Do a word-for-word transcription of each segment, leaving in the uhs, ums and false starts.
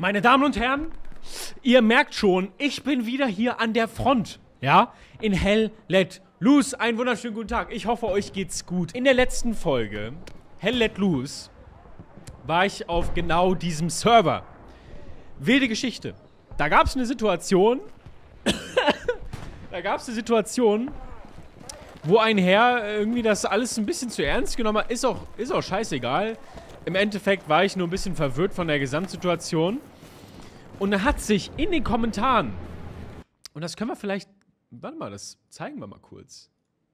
Meine Damen und Herren, ihr merkt schon, ich bin wieder hier an der Front, ja, in Hell Let Loose. Einen wunderschönen guten Tag, ich hoffe, euch geht's gut. In der letzten Folge, Hell Let Loose, war ich auf genau diesem Server. Wilde Geschichte. Da gab es eine Situation, da gab es eine Situation, wo ein Herr irgendwie das alles ein bisschen zu ernst genommen hat. Ist auch, ist auch scheißegal. Im Endeffekt war ich nur ein bisschen verwirrt von der Gesamtsituation. Und er hat sich in den Kommentaren, und das können wir vielleicht, warte mal, das zeigen wir mal kurz.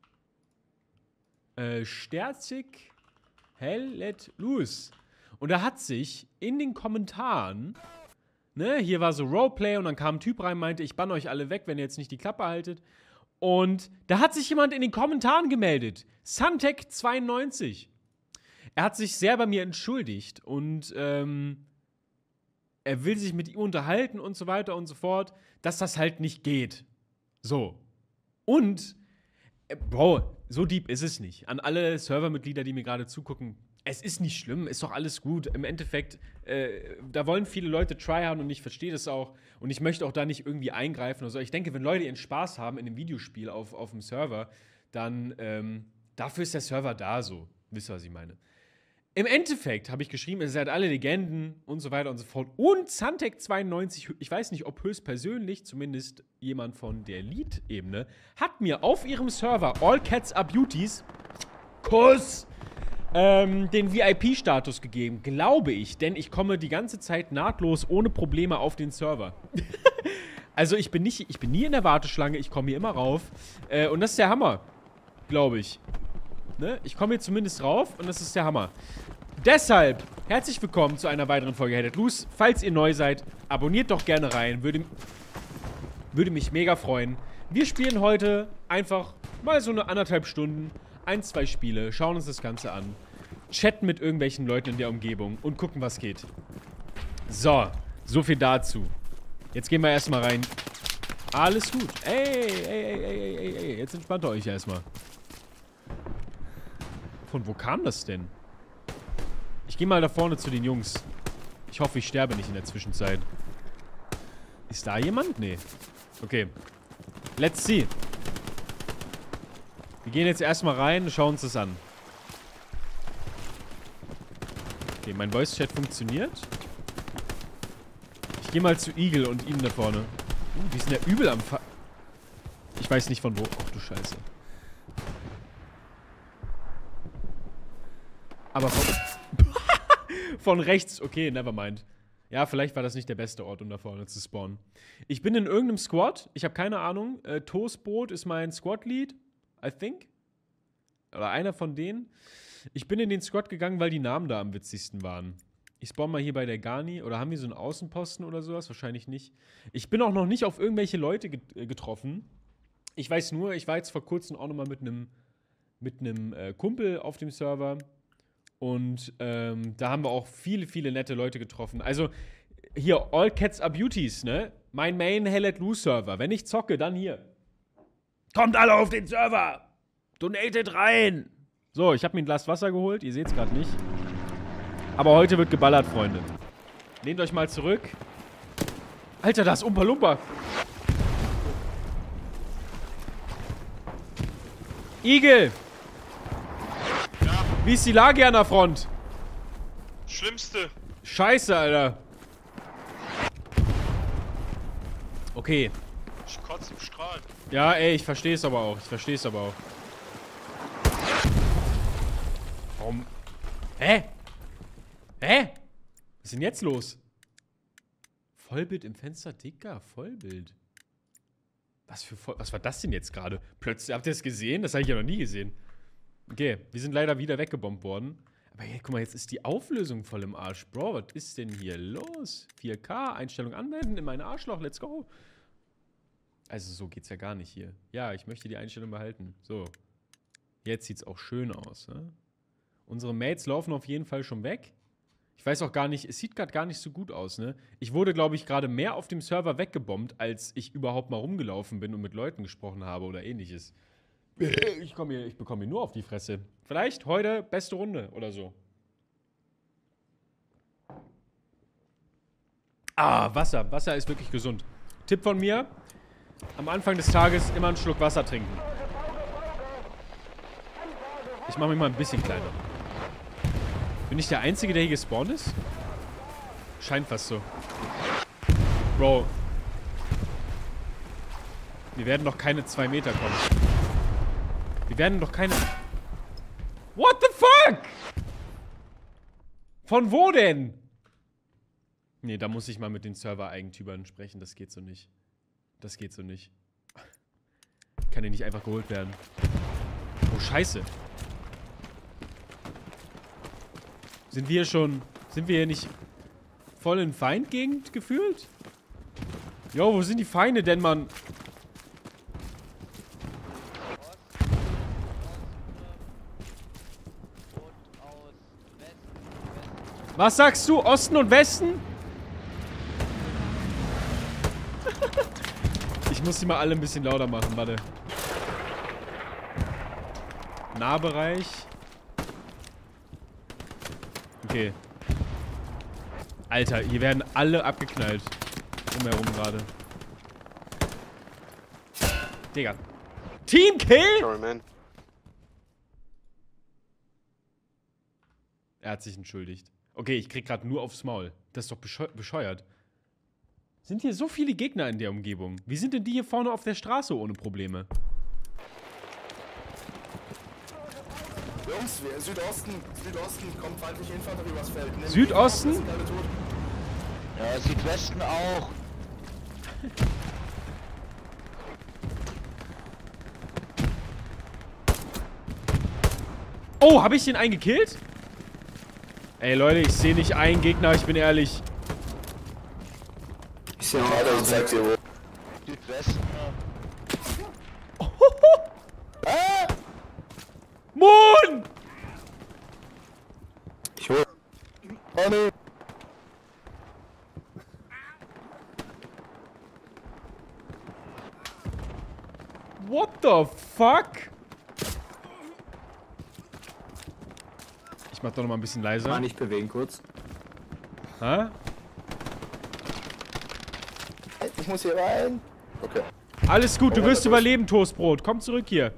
Äh, Sterzig, Hell Let Loose. Und er hat sich in den Kommentaren, ne, hier war so Roleplay und dann kam ein Typ rein, meinte, ich bann euch alle weg, wenn ihr jetzt nicht die Klappe haltet. Und da hat sich jemand in den Kommentaren gemeldet. Suntech zweiundneunzig. Er hat sich sehr bei mir entschuldigt und, ähm, er will sich mit ihm unterhalten und so weiter und so fort, dass das halt nicht geht. So. Und, äh, Bro, so deep ist es nicht. An alle Servermitglieder, die mir gerade zugucken, es ist nicht schlimm, ist doch alles gut. Im Endeffekt, äh, da wollen viele Leute tryharden und ich verstehe das auch. Und ich möchte auch da nicht irgendwie eingreifen oder so. Ich denke, wenn Leute ihren Spaß haben in einem Videospiel auf, auf dem Server, dann, ähm, dafür ist der Server da so. Wisst ihr, was ich meine? Im Endeffekt habe ich geschrieben, ihr seid alle Legenden und so weiter und so fort. Und Suntech zweiundneunzig, ich weiß nicht, ob höchstpersönlich, zumindest jemand von der Lead-Ebene, hat mir auf ihrem Server All Cats Are Beauties Kuss ähm, den V I P-Status gegeben, glaube ich, denn ich komme die ganze Zeit nahtlos ohne Probleme auf den Server. Also ich bin nicht, ich bin nie in der Warteschlange, ich komme hier immer rauf. Äh, und das ist der Hammer, glaube ich. Ne? Ich komme hier zumindest rauf und das ist der Hammer. Deshalb, herzlich willkommen zu einer weiteren Folge Hell Let Loose. Falls ihr neu seid, abonniert doch gerne rein. Würde, würde mich mega freuen. Wir spielen heute einfach mal so eine anderthalb Stunden, ein, zwei Spiele, schauen uns das Ganze an, chatten mit irgendwelchen Leuten in der Umgebung und gucken, was geht. So, so viel dazu. Jetzt gehen wir erstmal rein. Alles gut. Ey, ey, ey, ey, ey, ey, jetzt entspannt ihr euch erstmal. Von wo kam das denn? Ich gehe mal da vorne zu den Jungs. Ich hoffe, ich sterbe nicht in der Zwischenzeit. Ist da jemand? Nee. Okay. Let's see. Wir gehen jetzt erstmal rein und schauen uns das an. Okay, mein Voice-Chat funktioniert. Ich gehe mal zu Eagle und ihm da vorne. Uh, die sind ja übel am Fa... Ich weiß nicht von wo. Ach du Scheiße. Aber von... von rechts. Okay, nevermind. Ja, vielleicht war das nicht der beste Ort, um da vorne zu spawnen. Ich bin in irgendeinem Squad. Ich habe keine Ahnung. Äh, Toastbrot ist mein Squad-Lead. I think. Oder einer von denen. Ich bin in den Squad gegangen, weil die Namen da am witzigsten waren. Ich spawn mal hier bei der Garni. Oder haben wir so einen Außenposten oder sowas? Wahrscheinlich nicht. Ich bin auch noch nicht auf irgendwelche Leute get getroffen. Ich weiß nur, ich war jetzt vor kurzem auch noch mal mit einem mit einem äh, Kumpel auf dem Server. Und ähm, da haben wir auch viele, viele nette Leute getroffen. Also hier, All Cats Are Beauties, ne? Mein Main Hell Let Loose Server. Wenn ich zocke, dann hier. Kommt alle auf den Server! Donatet rein! So, ich habe mir ein Glas Wasser geholt. Ihr seht es gerade nicht. Aber heute wird geballert, Freunde. Lehnt euch mal zurück. Alter, da ist Umpa Lumpa. Igel! Ja. Wie ist die Lage an der Front? Schlimmste. Scheiße, Alter. Okay. Ich kotze im Strahl. Ja, ey, ich verstehe es aber auch. Ich verstehe es aber auch. Warum? Hä? Hä? Was ist denn jetzt los? Vollbild im Fenster, Dicker. Vollbild. Was für Voll... Was war das denn jetzt gerade? Plötzlich, habt ihr das gesehen? Das habe ich ja noch nie gesehen. Okay, wir sind leider wieder weggebombt worden. Aber hey, guck mal, jetzt ist die Auflösung voll im Arsch. Bro, was ist denn hier los? vier K, Einstellung anmelden in mein Arschloch, let's go. Also so geht's ja gar nicht hier. Ja, ich möchte die Einstellung behalten. So. Jetzt sieht's auch schön aus, ne? Unsere Mates laufen auf jeden Fall schon weg. Ich weiß auch gar nicht, es sieht gerade gar nicht so gut aus, ne? Ich wurde, glaube ich, gerade mehr auf dem Server weggebombt, als ich überhaupt mal rumgelaufen bin und mit Leuten gesprochen habe oder ähnliches. Ich komme hier, ich bekomme hier nur auf die Fresse. Vielleicht heute beste Runde oder so. Ah, Wasser. Wasser ist wirklich gesund. Tipp von mir. Am Anfang des Tages immer einen Schluck Wasser trinken. Ich mache mich mal ein bisschen kleiner. Bin ich der Einzige, der hier gespawnt ist? Scheint fast so. Bro. Wir werden doch keine zwei Meter kommen. Wir werden doch keine... What the fuck? Von wo denn? Nee, da muss ich mal mit den Server-Eigentümern sprechen. Das geht so nicht. Das geht so nicht. Kann der nicht einfach geholt werden. Oh, scheiße. Sind wir schon... Sind wir hier nicht voll in Feindgegend gefühlt? Jo, wo sind die Feinde denn, Mann? Was sagst du? Osten und Westen? Ich muss die mal alle ein bisschen lauter machen, warte. Nahbereich. Okay. Alter, hier werden alle abgeknallt. Umherum gerade. Digga. Teamkill? Sorry, man. Er hat sich entschuldigt. Okay, ich krieg gerade nur aufs Maul. Das ist doch bescheu bescheuert. Sind hier so viele Gegner in der Umgebung? Wie sind denn die hier vorne auf der Straße ohne Probleme? Jungs, wir Südosten, Südosten, kommt feindliche Infanterie übers Feld. Nehmt Südosten? die auf, das sind alle tot. Ja, Südwesten auch. Oh, habe ich den einen gekillt? Ey, Leute, ich sehe nicht einen Gegner, ich bin ehrlich. Ich sehe auch, ich zeig dir wo. Südwesten. Ah! Moon! Ich hol. Oh ne. What the fuck? Ich mach doch noch mal ein bisschen leiser. Mal nicht bewegen kurz. Ha? Ich muss hier rein. Okay. Alles gut, du Oh, wirst das überleben, Toastbrot. Komm zurück hier.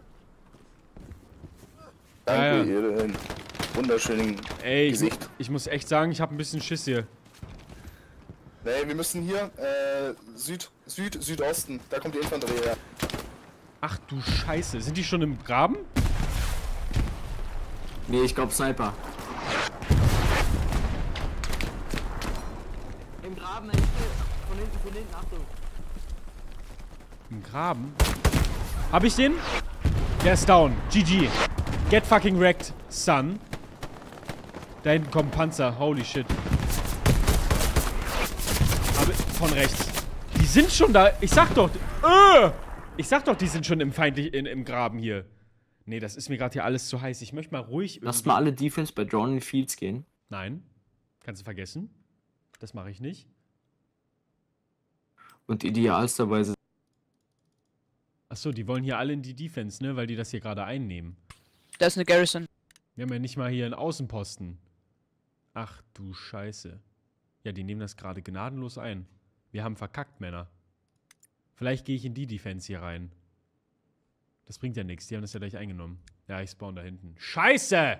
Danke, Ah, ja. ihr den wunderschönen Ey, ich, Gesicht. ich muss echt sagen, ich habe ein bisschen Schiss hier. Nee, wir müssen hier, äh, Süd, Süd, Südosten. Da kommt die Infanterie her. Ach du Scheiße. Sind die schon im Graben? Nee, ich glaube Sniper. Im Graben, ey, von hinten, von hinten, Achtung. Im Graben? Hab ich den? Der ist down. G G. Get fucking wrecked, son. Da hinten kommt ein Panzer. Holy shit. Aber von rechts. Die sind schon da. Ich sag doch. Äh, ich sag doch, die sind schon im feindlich in, im Graben hier. Nee, das ist mir gerade hier alles zu heiß. Ich möchte mal ruhig. Lass mal alle Defense bei Drone in Fields gehen. Nein. Kannst du vergessen. Das mache ich nicht. Und idealsterweise. Achso, die wollen hier alle in die Defense, ne? Weil die das hier gerade einnehmen. Da ist eine Garrison. Wir haben ja nicht mal hier einen Außenposten. Ach du Scheiße. Ja, die nehmen das gerade gnadenlos ein. Wir haben verkackt, Männer. Vielleicht gehe ich in die Defense hier rein. Das bringt ja nichts. Die haben das ja gleich eingenommen. Ja, ich spawn da hinten. Scheiße!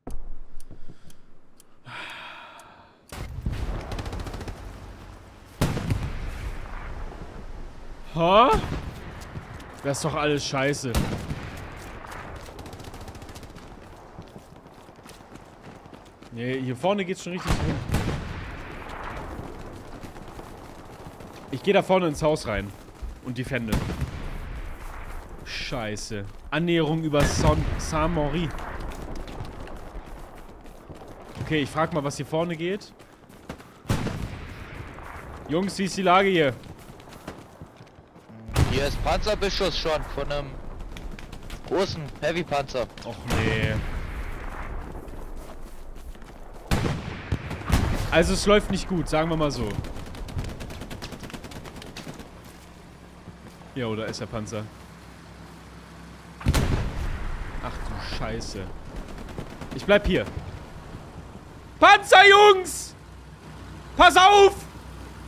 Ha? Das ist doch alles scheiße. Nee, hier vorne geht's schon richtig rum. Ich gehe da vorne ins Haus rein. Und defende. Scheiße. Annäherung über Saint-Maury. Okay, ich frag mal, was hier vorne geht. Jungs, wie ist die Lage hier? Hier ist Panzerbeschuss schon von einem großen Heavy-Panzer. Och nee. Also es läuft nicht gut, sagen wir mal so. Ja, oder ist der Panzer? Ach du Scheiße. Ich bleib hier. Panzer, Jungs! Pass auf!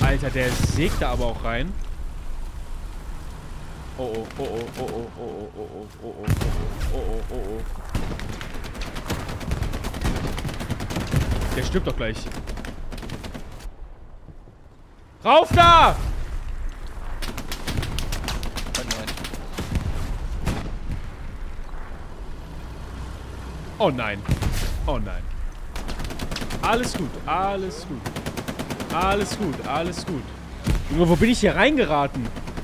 Alter, der sägt da aber auch rein. Oh oh, oh oh, oh oh, oh oh, oh oh, oh oh, oh oh, oh oh. Der stirbt doch gleich. Rauf da! Oh nein. Oh nein. Alles gut, alles gut. Alles gut, alles gut. Junge, wo bin ich hier reingeraten?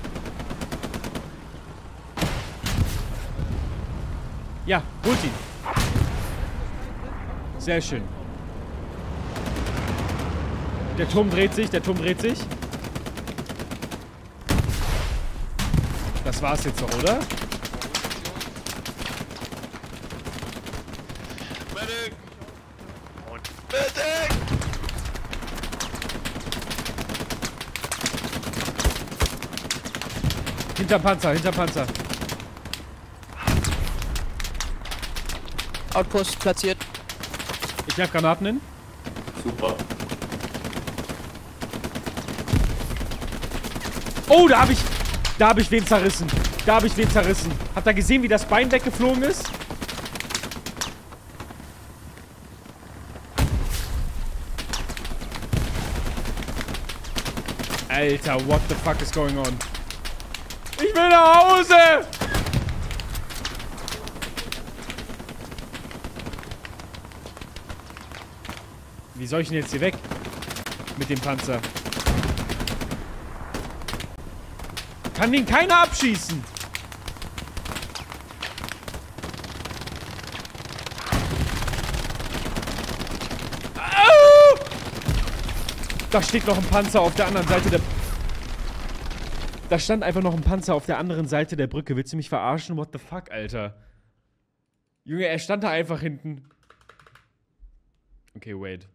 Ja, holt ihn. Sehr schön. Der Turm dreht sich, der Turm dreht sich. Das war's jetzt doch, oder? Medic! Und Medic! Hinter Panzer, hinter Panzer. Outpost platziert. Ich werf Granaten hin. Super. Oh, da habe ich... Da habe ich wen zerrissen. Da habe ich wen zerrissen. Habt ihr gesehen, wie das Bein weggeflogen ist? Alter, what the fuck is going on? Ich will nach Hause! Wie soll ich denn jetzt hier weg? Mit dem Panzer. Kann den keiner abschießen? Au! Da steht noch ein Panzer auf der anderen Seite der... Da stand einfach noch ein Panzer auf der anderen Seite der Brücke. Willst du mich verarschen? What the fuck, Alter? Junge, er stand da einfach hinten. Okay, wait.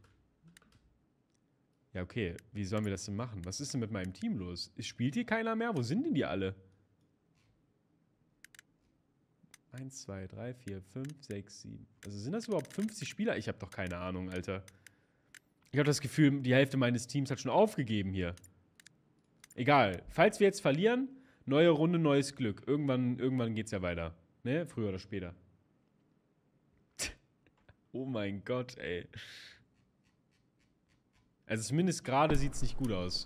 Ja, okay. Wie sollen wir das denn machen? Was ist denn mit meinem Team los? Spielt hier keiner mehr? Wo sind denn die alle? eins, zwei, drei, vier, fünf, sechs, sieben. Also sind das überhaupt fünfzig Spieler? Ich habe doch keine Ahnung, Alter. Ich habe das Gefühl, die Hälfte meines Teams hat schon aufgegeben hier. Egal. Falls wir jetzt verlieren, neue Runde, neues Glück. Irgendwann, irgendwann geht's ja weiter. Ne? Früher oder später. Oh mein Gott, ey. Also zumindest gerade sieht es nicht gut aus.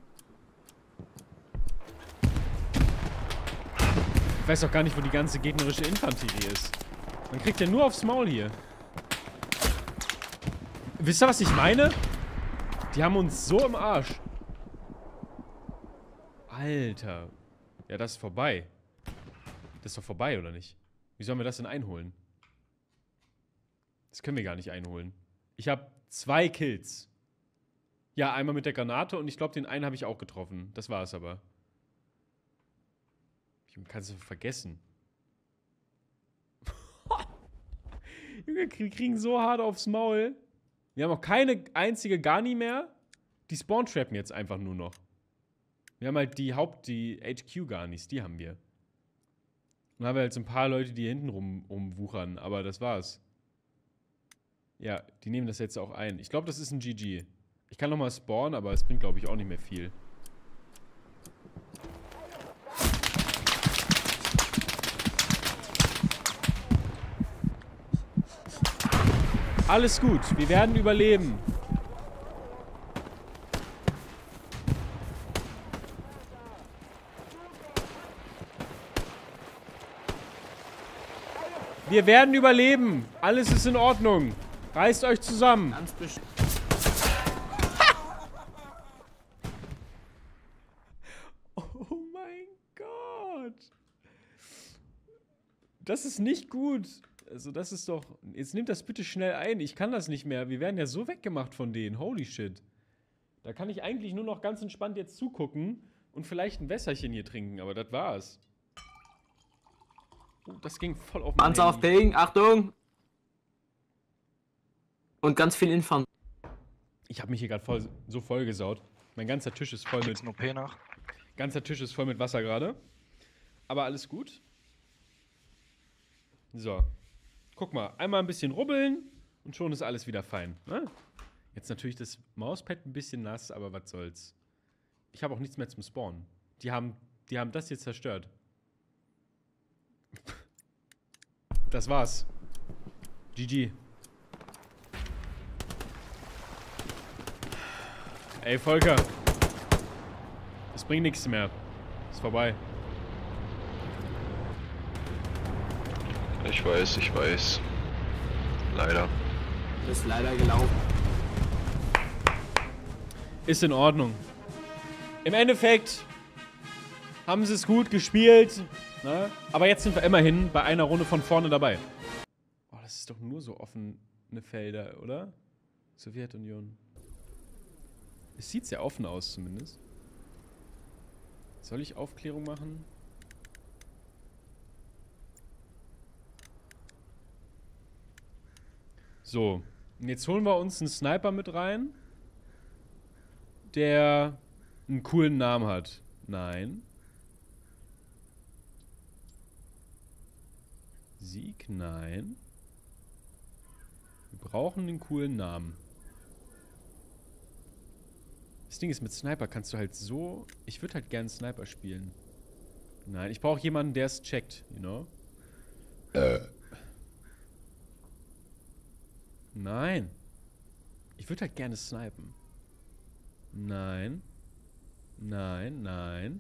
Ich weiß doch gar nicht, wo die ganze gegnerische Infanterie ist. Man kriegt ja nur aufs Maul hier. Wisst ihr, was ich meine? Die haben uns so im Arsch. Alter. Ja, das ist vorbei. Das ist doch vorbei, oder nicht? Wie sollen wir das denn einholen? Das können wir gar nicht einholen. Ich habe zwei Kills. Ja, einmal mit der Granate und ich glaube, den einen habe ich auch getroffen. Das war es aber. Ich kann es vergessen. Junge, wir kriegen so hart aufs Maul. Wir haben auch keine einzige Garni mehr. Die spawn-trappen jetzt einfach nur noch. Wir haben halt die Haupt-, die H Q-Garnis, die haben wir. Dann haben wir halt so ein paar Leute, die hier hinten rum, rumwuchern, aber das war's. Ja, die nehmen das jetzt auch ein. Ich glaube, das ist ein G G. Ich kann nochmal spawnen, aber es bringt, glaube ich, auch nicht mehr viel. Alles gut, wir werden überleben. Wir werden überleben. Alles ist in Ordnung. Reißt euch zusammen. Ganz bestimmt. Oh mein Gott. Das ist nicht gut. Also das ist doch... Jetzt nehmt das bitte schnell ein. Ich kann das nicht mehr. Wir werden ja so weggemacht von denen. Holy shit. Da kann ich eigentlich nur noch ganz entspannt jetzt zugucken und vielleicht ein Wässerchen hier trinken. Aber das war's. Oh, das ging voll auf mein Panzer auf Ping, Achtung! Und ganz viel Infant. Ich habe mich hier gerade voll, so voll gesaut. Mein ganzer Tisch ist voll mit... Gibt's ein O P nach? Ganzer Tisch ist voll mit Wasser gerade. Aber alles gut. So. Guck mal, einmal ein bisschen rubbeln und schon ist alles wieder fein. Ne? Jetzt natürlich das Mauspad ein bisschen nass, aber was soll's. Ich habe auch nichts mehr zum Spawnen. Die haben, die haben das jetzt zerstört. Das war's. G G. Ey, Volker. Das bringt nichts mehr. Ist vorbei. Ich weiß, ich weiß. Leider. Ist leider gelaufen. Ist in Ordnung. Im Endeffekt haben sie es gut gespielt. Ne? Aber jetzt sind wir immerhin bei einer Runde von vorne dabei. Oh, das ist doch nur so offene Felder, oder? Sowjetunion. Es sieht sehr offen aus zumindest. Soll ich Aufklärung machen? So, und jetzt holen wir uns einen Sniper mit rein, der einen coolen Namen hat. Nein. Sieg, nein. Wir brauchen einen coolen Namen. Das Ding ist, mit Sniper kannst du halt so... Ich würde halt gern Sniper spielen. Nein, ich brauche jemanden, der es checkt, you know? Äh. Nein. Ich würde halt gerne snipen. Nein. Nein, nein.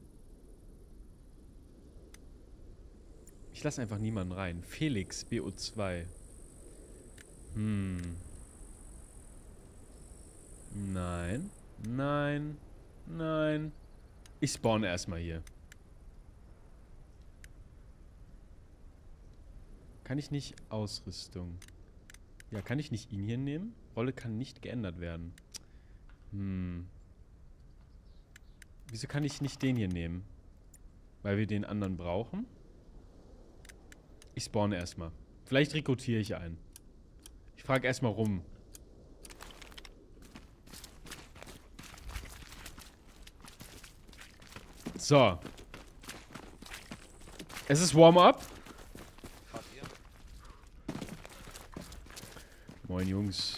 Ich lasse einfach niemanden rein. Felix, B O zwei. Hm. Nein. Nein. Nein. Ich spawne erstmal hier. Kann ich nicht Ausrüstung? Ja, kann ich nicht ihn hier nehmen? Rolle kann nicht geändert werden. Hm. Wieso kann ich nicht den hier nehmen? Weil wir den anderen brauchen? Ich spawne erstmal. Vielleicht rekrutiere ich einen. Ich frage erstmal rum. So. Es ist Warm-up. Moin, Jungs.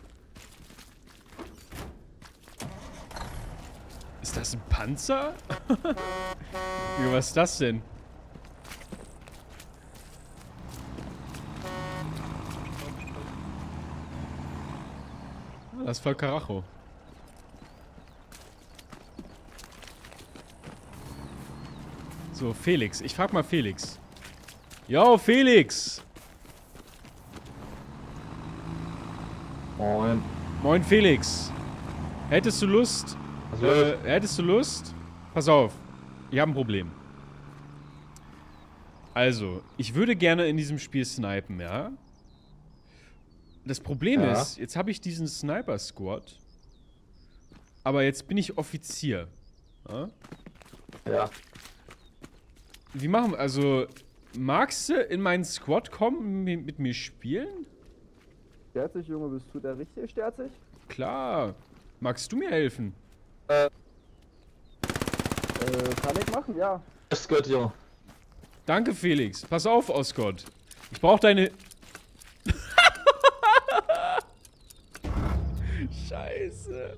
Ist das ein Panzer? Junge, was ist das denn? Ah, das ist voll Karacho. So, Felix. Ich frag mal Felix. Yo, Felix! Moin. Moin, Felix. Hättest du Lust? Was Äh, hättest du Lust? Pass auf. Ich habe ein Problem. Also, ich würde gerne in diesem Spiel snipen, ja? Das Problem Ja. ist, jetzt habe ich diesen Sniper-Squad. Aber jetzt bin ich Offizier. Ja? Ja. Wie machen wir, also, magst du in meinen Squad kommen, mi- mit mir spielen? Sterzig, Junge, bist du der richtige Sterzig? Klar. Magst du mir helfen? Äh, kann ich machen, ja. Das gehört ja. Danke, Felix. Pass auf, Osgott. Ich brauche deine... Scheiße.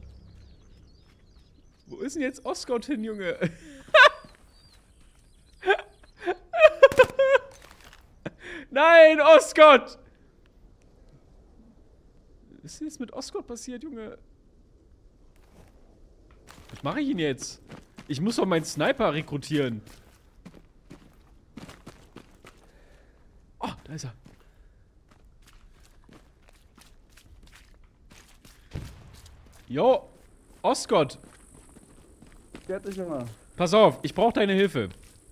Wo ist denn jetzt Osgott hin, Junge? Nein, Osgott! Was ist denn jetzt mit Osgott passiert, Junge? Was mache ich ihn jetzt? Ich muss doch meinen Sniper rekrutieren. Oh, da ist er. Jo, Osgott. Sterzig, Junge. Pass auf, ich brauche deine Hilfe.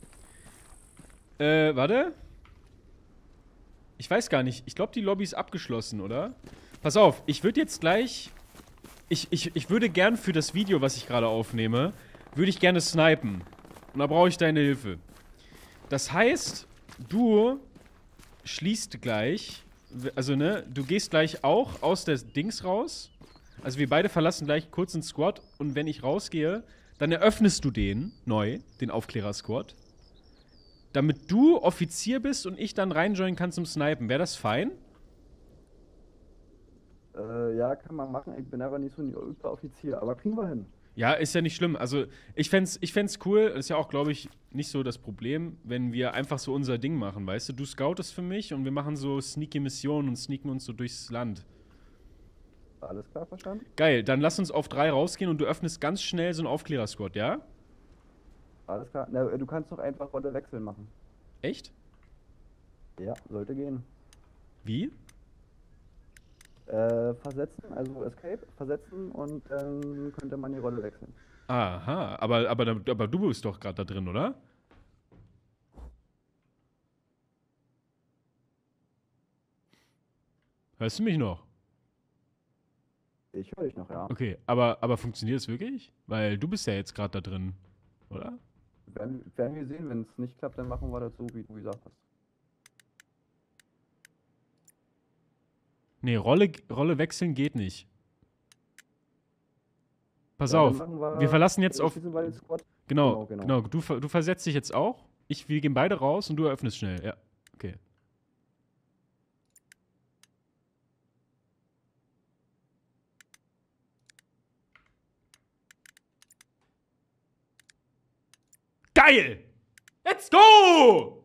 Äh, warte. Ich weiß gar nicht. Ich glaube, die Lobby ist abgeschlossen, oder? Pass auf, ich würde jetzt gleich... Ich, ich, ich würde gern für das Video, was ich gerade aufnehme, würde ich gerne snipen. Und da brauche ich deine Hilfe. Das heißt, du schließt gleich... Also, ne, du gehst gleich auch aus der Dings raus. Also, wir beide verlassen gleich kurz den Squad. Und wenn ich rausgehe, dann eröffnest du den neu, den Aufklärer-Squad. Damit du Offizier bist und ich dann reinjoinen kann zum Snipen. Wäre das fein? Äh, ja, kann man machen. Ich bin aber nicht so ein Ultra-Offizier, aber kriegen wir hin. Ja, ist ja nicht schlimm. Also, ich fänd's, ich fänd's cool, ist ja auch, glaube ich, nicht so das Problem, wenn wir einfach so unser Ding machen, weißt du? Du scoutest für mich und wir machen so sneaky Missionen und sneaken uns so durchs Land. Alles klar, verstanden? Geil, dann lass uns auf drei rausgehen und du öffnest ganz schnell so einen Aufklärer-Squad, ja? Alles klar. Na, du kannst doch einfach Rolle wechseln machen. Echt? Ja, sollte gehen. Wie? Äh, versetzen, also Escape, versetzen und dann könnte man die Rolle wechseln. Aha, aber, aber, aber du bist doch gerade da drin, oder? Hörst du mich noch? Ich höre dich noch, ja. Okay, aber, aber funktioniert es wirklich? Weil du bist ja jetzt gerade da drin, oder? Werden, werden wir sehen, wenn es nicht klappt, dann machen wir das so, wie du gesagt hast. Nee, Rolle, Rolle wechseln geht nicht. Pass Ja, dann auf, machen wir, wir- verlassen jetzt auf... Schließen wir den Squad. Genau, Genau, genau. genau. Du, ver- du versetzt dich jetzt auch. Ich, wir gehen beide raus und du eröffnest schnell. Ja, okay. Geil! Let's go!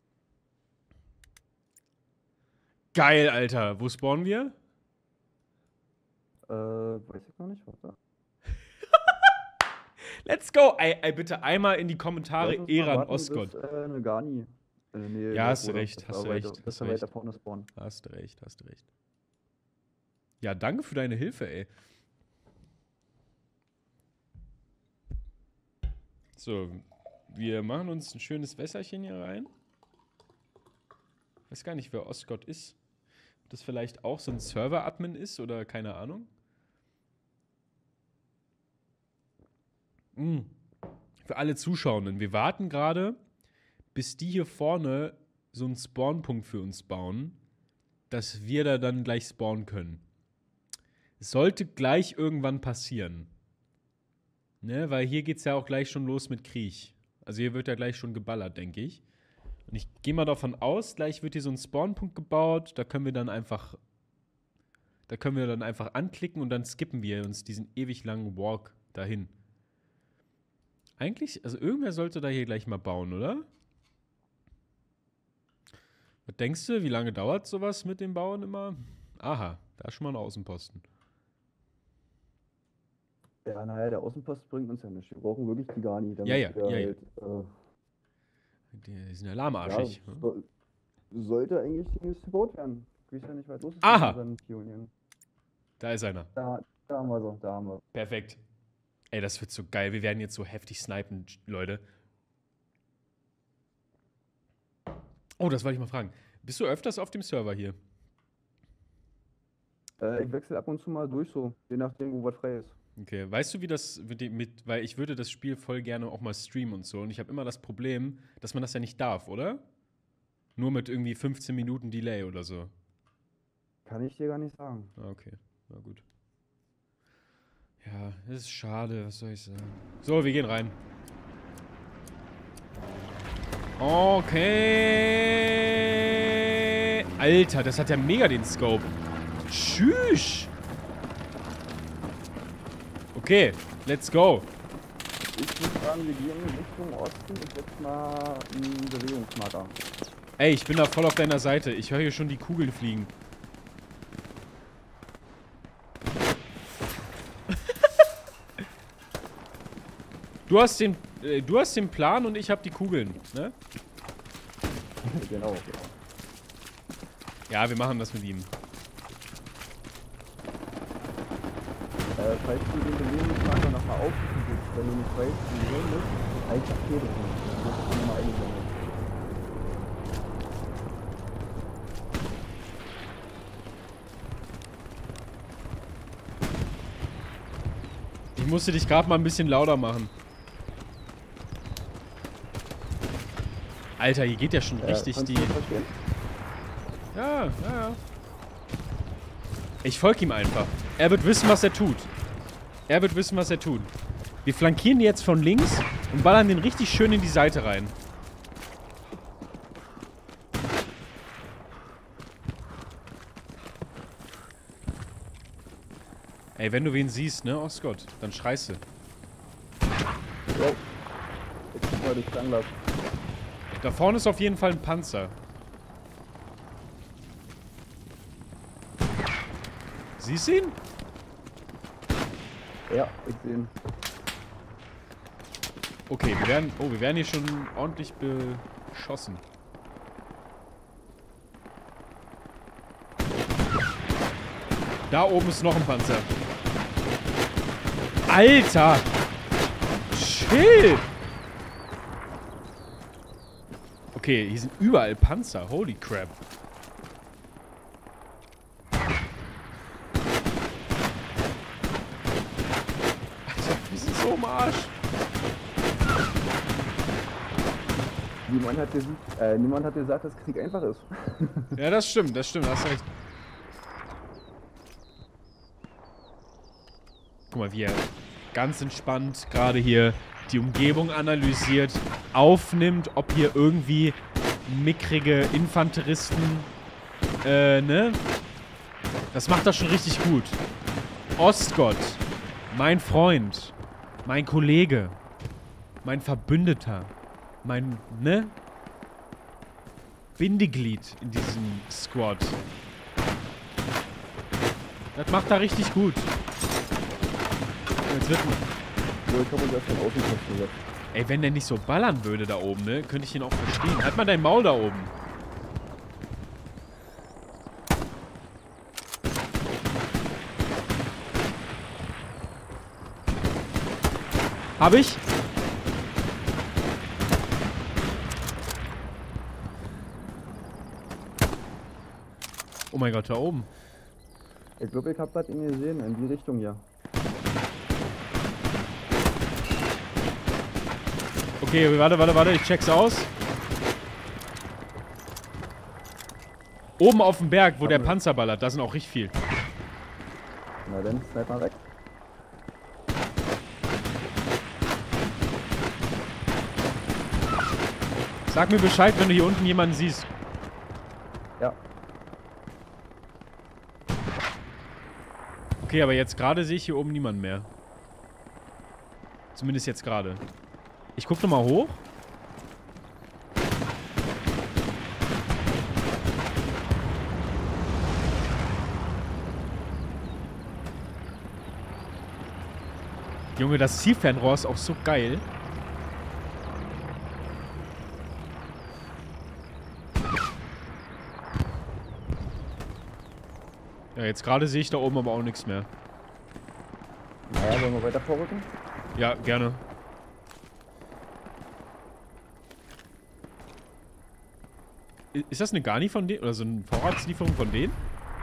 Geil, Alter. Wo spawnen wir? Äh, weiß ich noch nicht, warte. Let's go! Ey, ey, bitte einmal in die Kommentare Lass uns mal Eran warten, Osgott. bis, äh, eine Garni. Äh, nee, Ja, der hast du Bruder, recht, dass hast wir du weiter- recht, Dass hast wir du weiter recht. vorne spawnen. Hast du recht, hast du recht. Ja, danke für deine Hilfe, ey. So, wir machen uns ein schönes Wässerchen hier rein. Ich weiß gar nicht, wer Osgott ist. Ob das vielleicht auch so ein Server-Admin ist oder keine Ahnung. Mm. Für alle Zuschauenden, wir warten gerade, bis die hier vorne so einen Spawnpunkt für uns bauen, dass wir da dann gleich spawnen können. Es sollte gleich irgendwann passieren. Ne, weil hier geht's ja auch gleich schon los mit Krieg. Also hier wird ja gleich schon geballert, denke ich. Und ich gehe mal davon aus, gleich wird hier so ein Spawnpunkt gebaut, da können wir dann einfach da können wir dann einfach anklicken und dann skippen wir uns diesen ewig langen Walk dahin. Eigentlich, also irgendwer sollte da hier gleich mal bauen, oder? Was denkst du, wie lange dauert sowas mit dem Bauen immer? Aha, da ist schon mal ein Außenposten. Ja, naja, der Außenpost bringt uns ja nicht. Wir brauchen wirklich die Garni, damit Ja, ja, wir ja, ja. halt, äh, Die sind ja lahmarschig. ja, ne? so, sollte eigentlich demnächst gebaut werden. Ich weiß ja nicht, was los ist. Aha. mit unseren Pionieren. Da ist einer. Da, da haben wir so, da haben wir. Perfekt. Ey, das wird so geil. Wir werden jetzt so heftig snipen, Leute. Oh, das wollte ich mal fragen. Bist du öfters auf dem Server hier? Äh, ich wechsle ab und zu mal durch so, je nachdem, wo was frei ist. Okay, weißt du, wie das mit, dem- mit weil ich würde das Spiel voll gerne auch mal streamen und so und ich habe immer das Problem, dass man das ja nicht darf, oder? Nur mit irgendwie fünfzehn Minuten Delay oder so. Kann ich dir gar nicht sagen. Ah, okay. Na gut. Ja, das ist schade, was soll ich sagen. So, wir gehen rein. Okay. Alter, das hat ja mega den Scope. Tschüss. Okay, let's go. Ich würde sagen, wir gehen Richtung Osten. Ich setze mal einen Bewegungsmarker. Ey, ich bin da voll auf deiner Seite. Ich höre hier schon die Kugeln fliegen. Du hast den, äh, du hast den Plan und ich habe die Kugeln, ne? Genau, genau. Ja, wir machen das mit ihm. Äh, falls du den Bewegungsmarker nochmal aufrufen willst, wenn du nicht weißt, wie du bist, einfach Telefon. Das ist nochmal eingesammelt. Ich musste dich gerade mal ein bisschen lauter machen. Alter, hier geht ja schon richtig kannst die... du das verstehen? Ja, ja, ja. Ich folge ihm einfach. Er wird wissen, was er tut. Er wird wissen, was er tut. Wir flankieren die jetzt von links und ballern den richtig schön in die Seite rein. Ey, wenn du wen siehst, ne, Osgott, dann schreist du. Panzer durch Fernglas. Da vorne ist auf jeden Fall ein Panzer. Siehst du ihn? Ja, ich sehe ihn. Okay, wir werden... Oh, wir werden hier schon ordentlich beschossen. Da oben ist noch ein Panzer. Alter! Chill! Okay, hier sind überall Panzer. Holy crap. Alter, wir sind so am Arsch. Niemand hat, gesagt, äh, niemand hat gesagt, dass Krieg einfach ist. Ja, das stimmt, das stimmt, hast recht. Guck mal, wie er ganz entspannt gerade hier die Umgebung analysiert, aufnimmt, ob hier irgendwie mickrige Infanteristen, äh, ne? Das macht er schon richtig gut. Ostgott, mein Freund, mein Kollege, mein Verbündeter, mein, ne? Bindeglied in diesem Squad. Das macht er richtig gut. Jetzt wird So, ich habe uns erst von außen festgesetzt. Ey, wenn der nicht so ballern würde da oben, ne, könnte ich ihn auch verstehen. Halt mal dein Maul da oben. Hab ich? Oh mein Gott, da oben. Ich glaube, ich habe das ihn gesehen, in die Richtung hier. Okay, warte, warte, warte, ich check's aus. Oben auf dem Berg, wo der Panzer ballert, da sind auch richtig viel. Na dann, snipe mal weg. Sag mir Bescheid, wenn du hier unten jemanden siehst. Ja. Okay, aber jetzt gerade sehe ich hier oben niemanden mehr. Zumindest jetzt gerade. Ich guck nochmal hoch. Junge, das Zielfernrohr ist auch so geil. Ja, jetzt gerade sehe ich da oben aber auch nichts mehr. Naja, wollen wir weiter vorrücken? Ja, gerne. Ist das eine Garni von denen? Oder so eine Vorratslieferung von denen?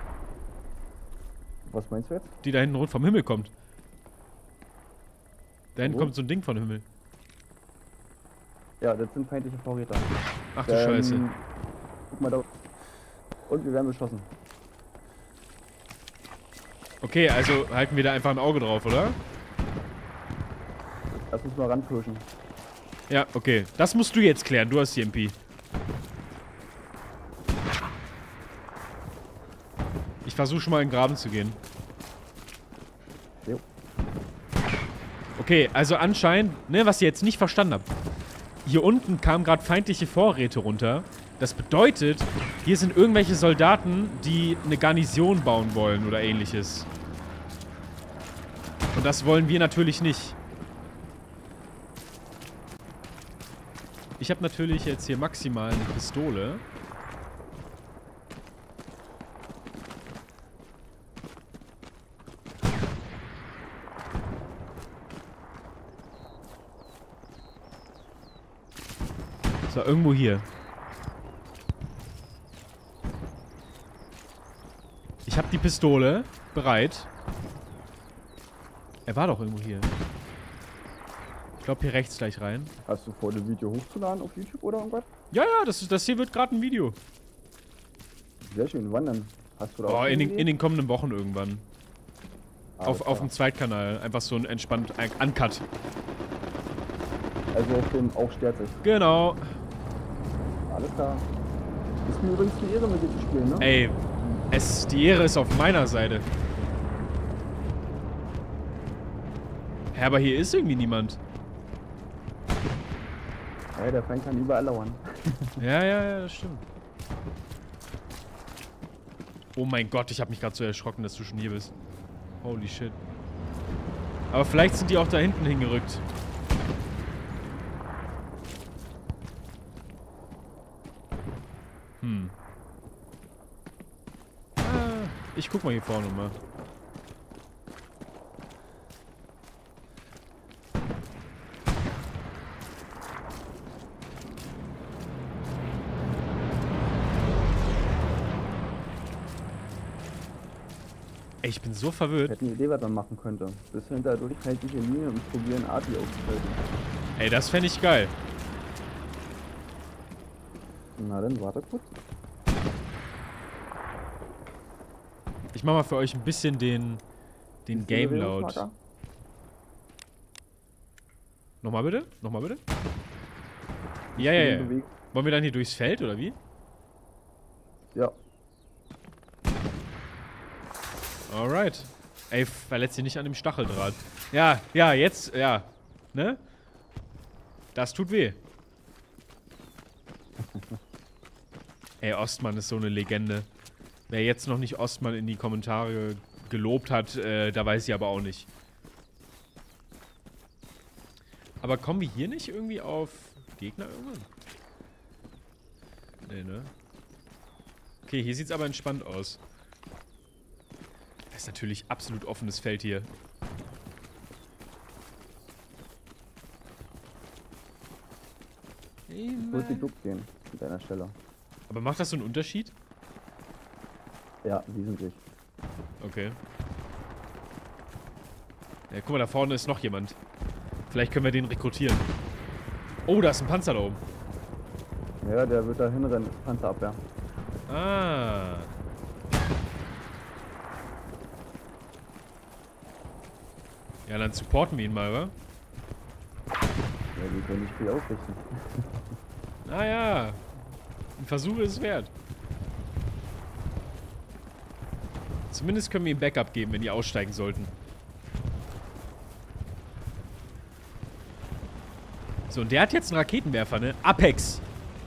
Was meinst du jetzt? Die da hinten rund vom Himmel kommt. Da hinten Wo? kommt so ein Ding vom Himmel. Ja, das sind feindliche Vorräte. Ach du Ähm, Scheiße. Guck mal da. Und wir werden beschossen. Okay, also halten wir da einfach ein Auge drauf, oder? Lass uns mal ranpushen. Ja, okay. Das musst du jetzt klären. Du hast die M P. Ich versuche schon mal in den Graben zu gehen. Jo. Okay, also anscheinend, ne, was ihr jetzt nicht verstanden habt. Hier unten kamen gerade feindliche Vorräte runter. Das bedeutet, hier sind irgendwelche Soldaten, die eine Garnison bauen wollen oder ähnliches. Und das wollen wir natürlich nicht. Ich habe natürlich jetzt hier maximal eine Pistole. So, irgendwo hier. Ich habe die Pistole bereit. Er war doch irgendwo hier. Ich glaube hier rechts gleich rein. Hast du vor, das Video hochzuladen auf YouTube oder irgendwas? Ja, ja, das, ist, das hier wird gerade ein Video. Sehr schön, wann denn? Hast du da Oh, auch in den, Ideen? in den kommenden Wochen irgendwann. Alles Auf, auf klar. dem Zweitkanal. Einfach so ein entspannt ein Uncut. Also auf dem auch stört sich. Genau. Alles klar. Ist mir übrigens eine Ehre, mit dir zu spielen, ne? Ey, es, die Ehre ist auf meiner Seite. Hä, aber hier ist irgendwie niemand. Ja, der Feind kann überall lauern. Ja, ja, ja, das stimmt. Oh mein Gott, ich habe mich gerade so erschrocken, dass du schon hier bist. Holy shit. Aber vielleicht sind die auch da hinten hingerückt. Hm. Ah, ich guck mal hier vorne mal. Ey, ich bin so Ich verwirrt. hätte eine Idee, was man machen könnte. Bis hinter durchhaltige Linie und probieren, Arti aufzuhalten. Ey, das fände ich geil. Na dann, warte kurz. Ich mach mal für euch ein bisschen den, den Game Load. Bewegungsmarker? Nochmal bitte? Nochmal bitte? Ja, ja, ja. Bewegt. Wollen wir dann hier durchs Feld, oder wie? Ja. Alright. Ey, verletzt dich nicht an dem Stacheldraht. Ja, ja, jetzt, ja. Ne? Das tut weh. Ey, Ostmann ist so eine Legende. Wer jetzt noch nicht Ostmann in die Kommentare gelobt hat, äh, da weiß ich aber auch nicht. Aber kommen wir hier nicht irgendwie auf Gegner irgendwann? Nee, ne? Okay, hier sieht's aber entspannt aus. Das ist natürlich absolut offenes Feld hier. Ich würde die Duck gehen, an deiner Stelle. Aber macht das so einen Unterschied? Ja, wesentlich. Okay. Ja, guck mal, da vorne ist noch jemand. Vielleicht können wir den rekrutieren. Oh, da ist ein Panzer da oben. Ja, der wird da hinrennen, Panzerabwehr. Ah. Ja, dann supporten wir ihn mal, oder? Ja, die können nicht viel ausrichten. Naja. Ein Versuch ist es wert. Zumindest können wir ihm Backup geben, wenn die aussteigen sollten. So, und der hat jetzt einen Raketenwerfer, ne? Apex.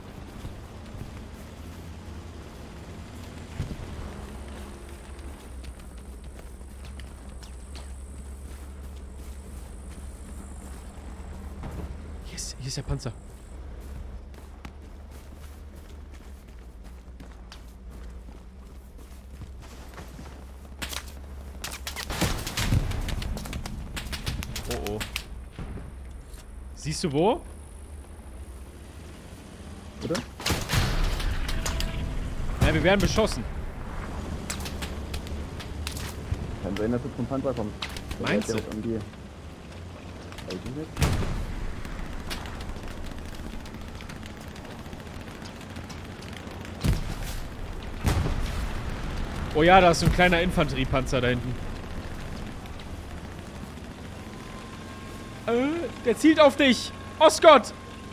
Yes, hier ist der Panzer. Oh oh. Siehst du wo? Oder? Ja, wir werden beschossen. Kann sein, dass du zum Panzer kommst. Der Meinst fährt du? ja auch um die. Weiß ich nicht. Oh ja, da ist so ein kleiner Infanteriepanzer da hinten. Äh, der zielt auf dich! Osgott!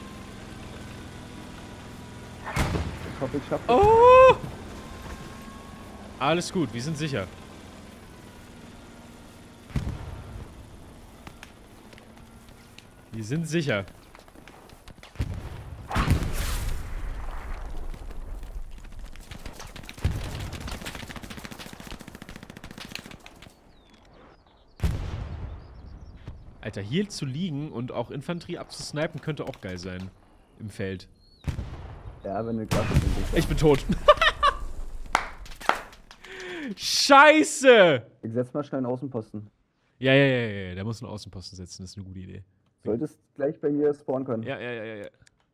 Ich hoffe, ich schaffe es. Oh! Alles gut, wir sind sicher. Wir sind sicher. Alter, hier zu liegen und auch Infanterie abzusnipen könnte auch geil sein. Im Feld. Ja, wenn du Klasse sind. Ich bin tot. Scheiße! Ich setz mal schnell einen Außenposten. Ja, ja, ja, ja, der muss einen Außenposten setzen, das ist eine gute Idee. Solltest gleich bei mir spawnen können. Ja, ja, ja, ja, ja.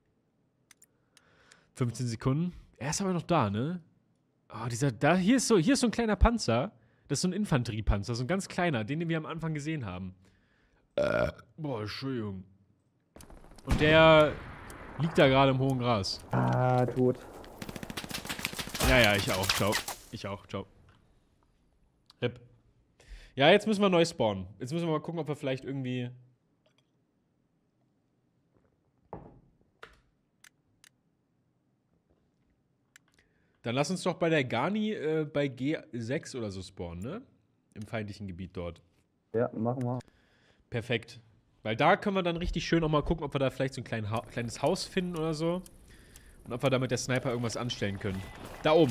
fünfzehn Sekunden. Er ist aber noch da, ne? Oh, dieser, da, hier ist so, hier ist so ein kleiner Panzer. Das ist so ein Infanteriepanzer, so ein ganz kleiner, den, den wir am Anfang gesehen haben. Äh. Boah, Entschuldigung. Und der liegt da gerade im hohen Gras. Ah, tot. Ja, ja, ich auch, ciao. Ich auch, ciao. Rip. Ja, jetzt müssen wir neu spawnen. Jetzt müssen wir mal gucken, ob wir vielleicht irgendwie... Dann lass uns doch bei der Garni äh, bei G sechs oder so spawnen, ne? Im feindlichen Gebiet dort. Ja, machen wir. Perfekt. Weil da können wir dann richtig schön auch mal gucken, ob wir da vielleicht so ein klein ha kleines Haus finden oder so. Und ob wir da mit der Sniper irgendwas anstellen können. Da oben.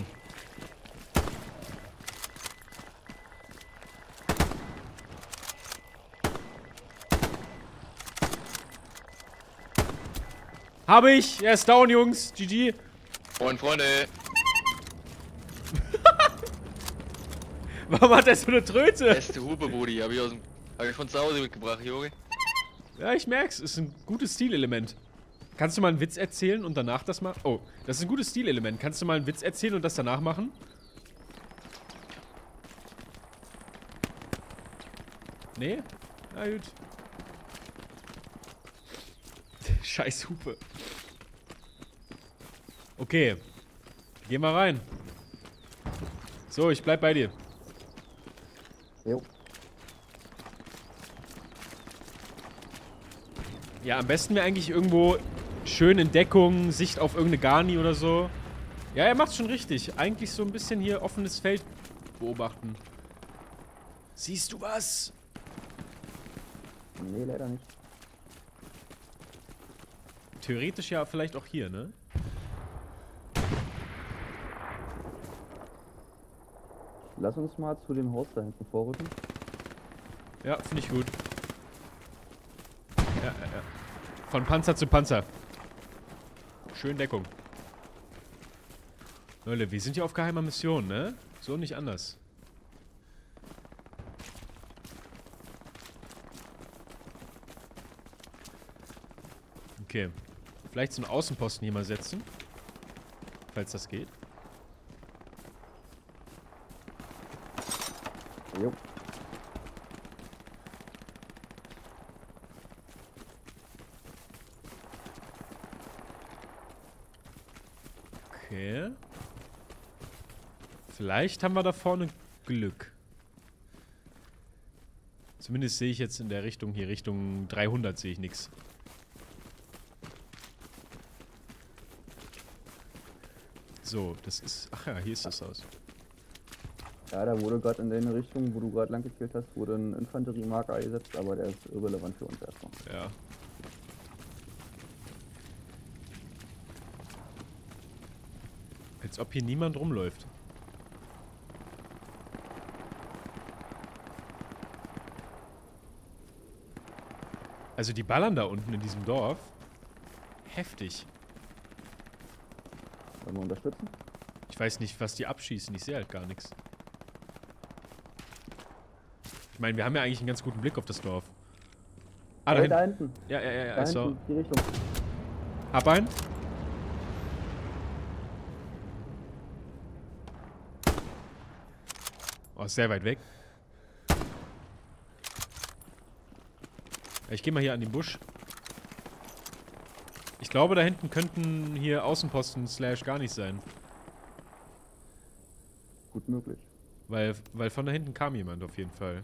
Habe ich! Er ist down, Jungs. G G. Moin, Freunde. Warum hat er so eine Tröte? Beste Hupe, Brudi. Hab ich, aus dem, hab ich von zu Hause mitgebracht, Junge. Ja, ich merk's. Ist ein gutes Stilelement. Kannst du mal einen Witz erzählen und danach das machen? Oh, das ist ein gutes Stilelement. Kannst du mal einen Witz erzählen und das danach machen? Nee? Na gut. Scheiß Hupe. Okay. Geh mal rein. So, ich bleib bei dir. Jo. Ja, am besten wäre eigentlich irgendwo schön in Deckung, Sicht auf irgendeine Garni oder so. Ja, er macht's schon richtig. Eigentlich so ein bisschen hier offenes Feld beobachten. Siehst du was? Nee, leider nicht. Theoretisch ja vielleicht auch hier, ne? Lass uns mal zu dem Haus da hinten vorrücken. Ja, finde ich gut. Ja, ja, ja. Von Panzer zu Panzer. Schön Deckung. Leute, wir sind hier auf geheimer Mission, ne? So nicht anders. Okay. Vielleicht so einen Außenposten hier mal setzen. Falls das geht. Jo. Okay. Vielleicht haben wir da vorne Glück. Zumindest sehe ich jetzt in der Richtung hier, Richtung dreihundert sehe ich nichts. So, das ist... Ach ja, hier ist das Haus. Ja, da wurde gerade in deine Richtung, wo du gerade lang gekillt hast, wurde ein Infanteriemarker eingesetzt, aber der ist irrelevant für uns erstmal. Ja. Als ob hier niemand rumläuft. Also die ballern da unten in diesem Dorf. Heftig. Wollen wir unterstützen? Ich weiß nicht, was die abschießen. Ich sehe halt gar nichts. Ich meine, wir haben ja eigentlich einen ganz guten Blick auf das Dorf. Ah, da Hey, da hinten. hinten. Ja, ja, ja, ja. Da Also. hinten, die Richtung. Hab einen. Oh, ist sehr weit weg. Ich gehe mal hier an den Busch. Ich glaube, da hinten könnten hier Außenposten slash gar nicht sein. Gut möglich. Weil, weil von da hinten kam jemand auf jeden Fall.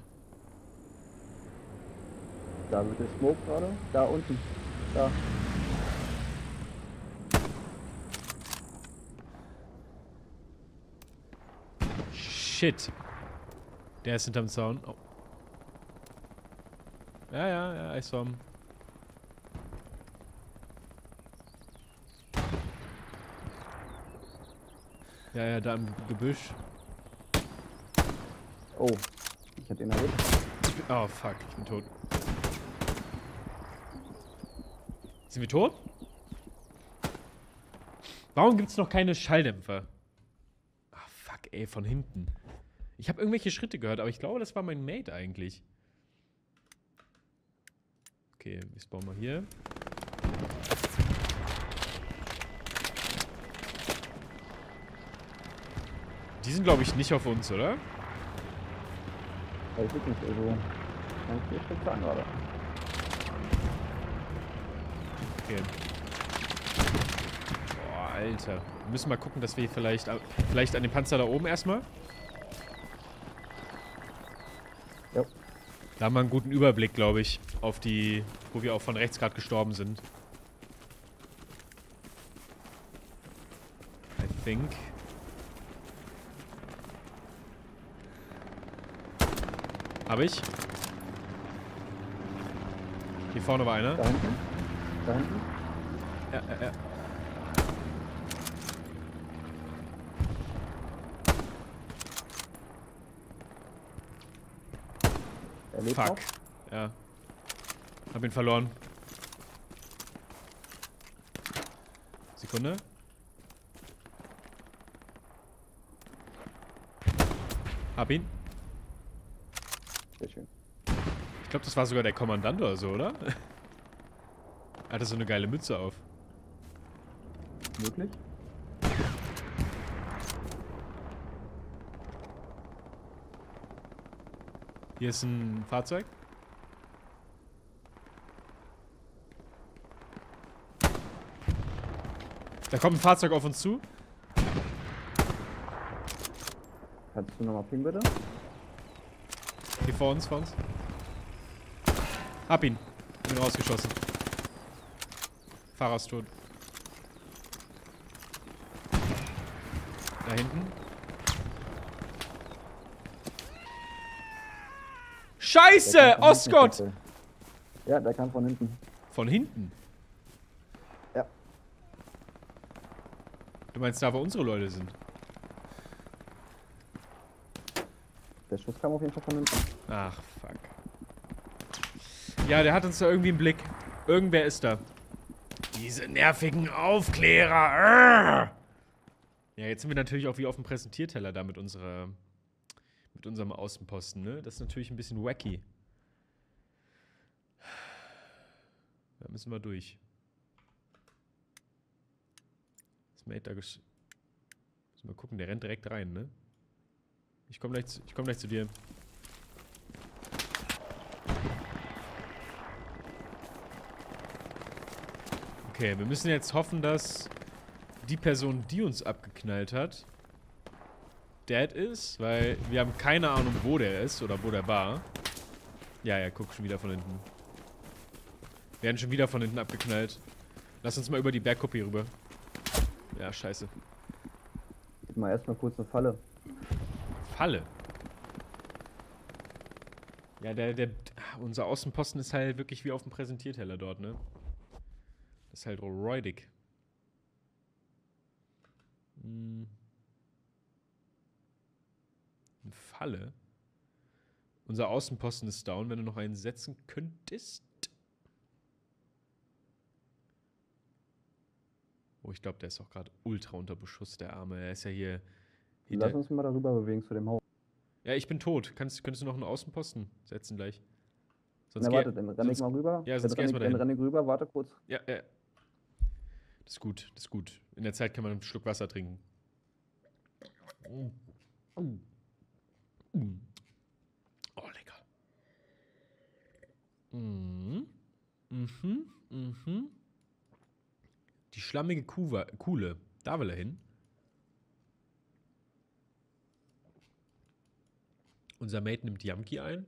Da wird der Smoke gerade. Da unten. Da. Shit. Der ist hinterm Zaun. Oh. Ja, ja, ja, ich saw him. Ja, ja, da im Gebüsch. Oh. Ich hab ihn erwischt. Ich bin, oh, fuck, ich bin tot. Sind wir tot? Warum gibt's noch keine Schalldämpfer? Ah, fuck, ey, von hinten. Ich habe irgendwelche Schritte gehört, aber ich glaube, das war mein Mate eigentlich. Okay, wir spawnen mal hier. Die sind, glaube ich, nicht auf uns, oder? Weiß ich nicht, also. Kann ich dir schon sagen gerade. Okay. Boah, Alter. Wir müssen mal gucken, dass wir vielleicht, vielleicht an den Panzer da oben erstmal. Jo. Da haben wir einen guten Überblick, glaube ich, auf die, wo wir auch von rechts gerade gestorben sind. I think. Hab ich. Hier Hier vorne war einer. Da hinten. Da hinten. Ja, ja, ja. Er lebt Fuck. noch. Ja. Hab ihn verloren. Sekunde. Hab ihn. Sehr schön. Ich glaube, das war sogar der Kommandant oder so, oder? Er hatte so eine geile Mütze auf. Möglich? Hier ist ein Fahrzeug. Da kommt ein Fahrzeug auf uns zu. Kannst du nochmal pingen, bitte? Hier vor uns, vor uns. Hab ihn. Bin rausgeschossen. Fahrer ist tot. Da hinten. Scheiße! Der kam von Ostgott! hinten, Ja, der kam von hinten. Von hinten? Ja. Du meinst da, wo unsere Leute sind? Der Schuss kam auf jeden Fall von hinten. Ach, fuck. Ja, der hat uns da irgendwie im Blick. Irgendwer ist da. Diese nervigen Aufklärer. Arrgh! Ja, jetzt sind wir natürlich auch wie auf dem Präsentierteller da mit unserer... mit unserem Außenposten, ne? Das ist natürlich ein bisschen wacky. Da müssen wir durch. Das Mate da gesch... Müssen wir gucken, der rennt direkt rein, ne? Ich komm gleich zu, ich komm gleich zu dir. Okay, wir müssen jetzt hoffen, dass die Person, die uns abgeknallt hat, dead ist, weil wir haben keine Ahnung, wo der ist oder wo der war. Ja, ja, guck, schon wieder von hinten. Wir werden schon wieder von hinten abgeknallt. Lass uns mal über die Bergkuppe hier rüber. Ja, scheiße. Gib mal erstmal kurz eine Falle. Falle. Ja, der, der, unser Außenposten ist halt wirklich wie auf dem Präsentierteller dort, ne? Das ist halt räudig. Hm. Eine Falle? Unser Außenposten ist down, wenn du noch einen setzen könntest. Oh, ich glaube, der ist auch gerade ultra unter Beschuss, der Arme. Er ist ja hier... hinter- Lass uns mal darüber bewegen zu dem Haus. Ja, ich bin tot. Kannst, könntest du noch einen Außenposten setzen gleich? Sonst Na, geh- warte, dann renn ich sonst- mal rüber. Ja, sonst dann geh erst mal renn ich, dann dahin. renn ich rüber, warte kurz. Ja, ja. Das ist gut, das ist gut. In der Zeit kann man einen Schluck Wasser trinken. Mm. Mm. Mm. Oh, lecker. Mhm. Mhm. Mhm. Die schlammige Kuwa Kuhle. Da will er hin. Unser Mate nimmt Yamki ein.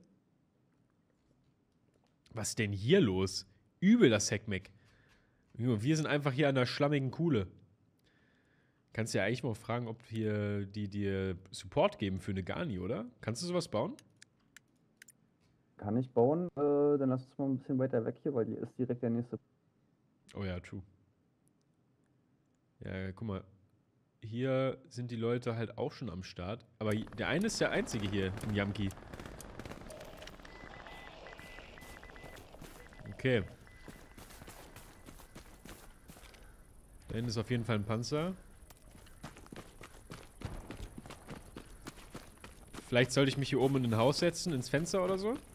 Was ist denn hier los? Übel das Heckmeck. Wir sind einfach hier an der schlammigen Kuhle. Kannst du ja eigentlich mal fragen, ob hier die dir Support geben für eine Gani, oder? Kannst du sowas bauen? Kann ich bauen, äh, dann lass uns mal ein bisschen weiter weg hier, weil die ist direkt der nächste. Oh ja, true. Ja, guck mal. Hier sind die Leute halt auch schon am Start. Aber der eine ist der einzige hier im Yamki. Okay. Da hinten ist auf jeden Fall ein Panzer. Vielleicht sollte ich mich hier oben in ein Haus setzen, ins Fenster oder so.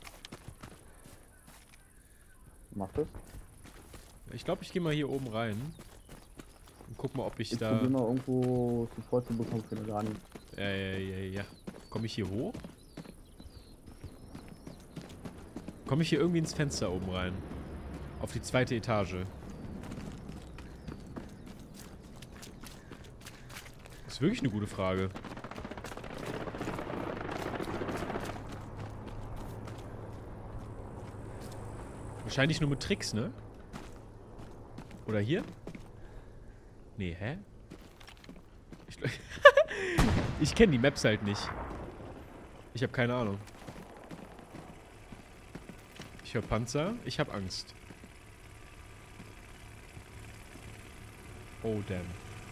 Mach das. Ich glaube, ich gehe mal hier oben rein. Und guck mal, ob ich Ich da... probier mal irgendwo Support zu bekommen für eine Gani. Ja, ja, ja, ja. Komme ich hier hoch? Komme ich hier irgendwie ins Fenster oben rein? Auf die zweite Etage. Das ist wirklich eine gute Frage. Wahrscheinlich nur mit Tricks, ne? Oder hier? Nee, hä? Ich, ich kenne die Maps halt nicht. Ich habe keine Ahnung. Ich Ich höre Panzer. Ich habe Angst. Oh, damn.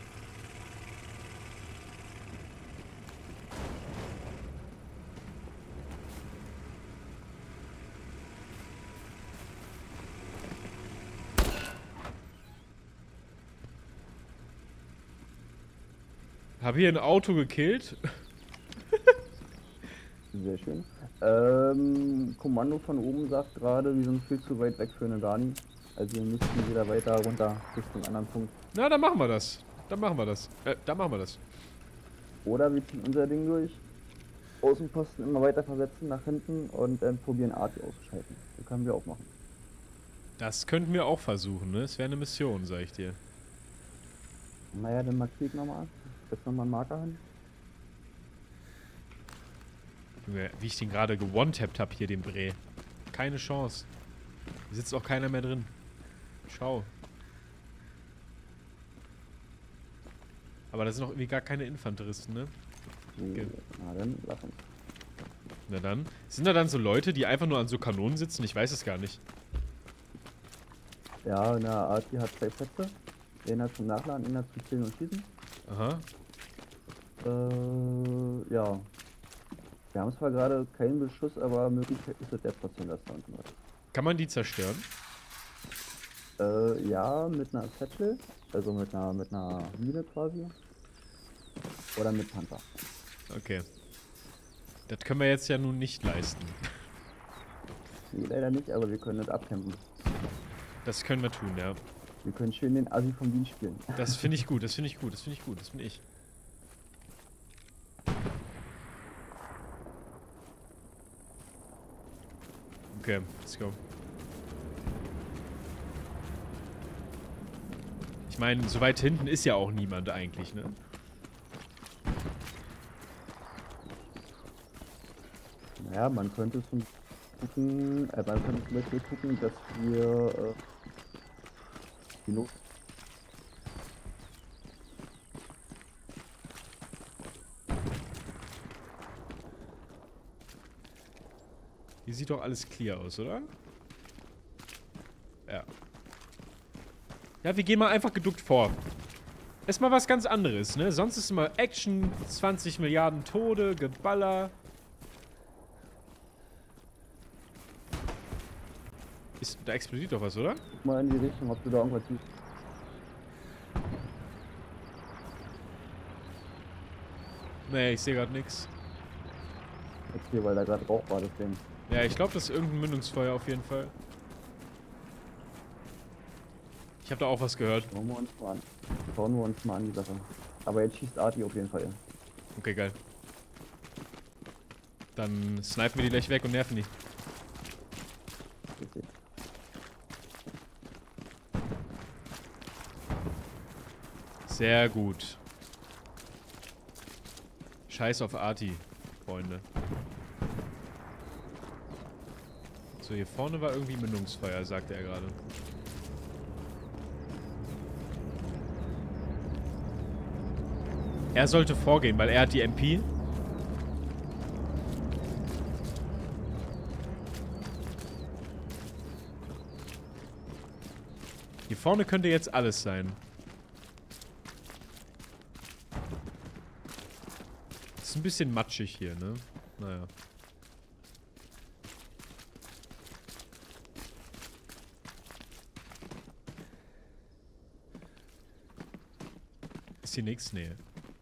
Habe hier ein Auto gekillt. Sehr schön. Ähm, Kommando von oben sagt gerade, wir sind viel zu weit weg für eine Garni. Also wir müssten wieder weiter runter bis zum anderen Punkt. Na, dann machen wir das. Dann machen wir das. Äh, dann machen wir das. Oder wir ziehen unser Ding durch, Außenposten immer weiter versetzen nach hinten und dann probieren Arti auszuschalten. Das können wir auch machen. Das könnten wir auch versuchen, ne? Es wäre eine Mission, sag ich dir. Naja, dann markiere ich nochmal. Setz nochmal einen Marker hin. Junge, wie ich den gerade gewone-tappt habe hier, den Bre. Keine Chance. Hier sitzt auch keiner mehr drin. Schau. Aber da sind auch irgendwie gar keine Infanteristen, ne? Okay. Na dann, lass uns. Na dann. Sind da dann so Leute, die einfach nur an so Kanonen sitzen? Ich weiß es gar nicht. Ja, eine Arti hat zwei Plätze. Einer zum Nachladen, einer zum Zählen und Schießen. Aha. Äh, ja. Wir haben zwar gerade keinen Beschuss, aber Möglichkeit ist es ja trotzdem, dass da unten was ist. Kann man die zerstören? Äh, ja, mit einer Satchel, also mit einer, mit einer Mine quasi. Oder mit Panther. Okay. Das können wir jetzt ja nun nicht leisten. Nee, leider nicht, aber wir können das abkämpfen. Das können wir tun, ja. Wir können schön den Assi vom Dienst spielen. Das finde ich gut, das finde ich gut, das finde ich gut, das bin ich. Okay, let's go. Ich meine, so weit hinten ist ja auch niemand eigentlich, ne? Naja, man könnte zum gucken, äh, man könnte zum Beispiel gucken, dass wir äh, die Luft. Hier sieht doch alles clear aus, oder? Ja. Ja, wir gehen mal einfach geduckt vor. Ist mal was ganz anderes, ne? Sonst ist immer Action, zwanzig Milliarden Tode, Geballer. Ist, da explodiert doch was, oder? Guck mal in die Richtung, ob du da irgendwas siehst. Nee, ich sehe gerade nichts. Okay, weil da gerade Rauch war, deswegen. Ja, ich glaube, das ist irgendein Mündungsfeuer auf jeden Fall. Ich habe da auch was gehört. Schauen wir uns mal an. Schauen wir uns mal an die Sache. Aber jetzt schießt Arti auf jeden Fall. Okay, geil. Dann snipen wir die gleich weg und nerven die. Richtig. Sehr gut. Scheiß auf Arti, Freunde. So, hier vorne war irgendwie Mündungsfeuer, sagte er gerade. Er sollte vorgehen, weil er hat die M P. Hier vorne könnte jetzt alles sein. Ist ein bisschen matschig hier, ne? Naja. Ist hier nichts? Nee.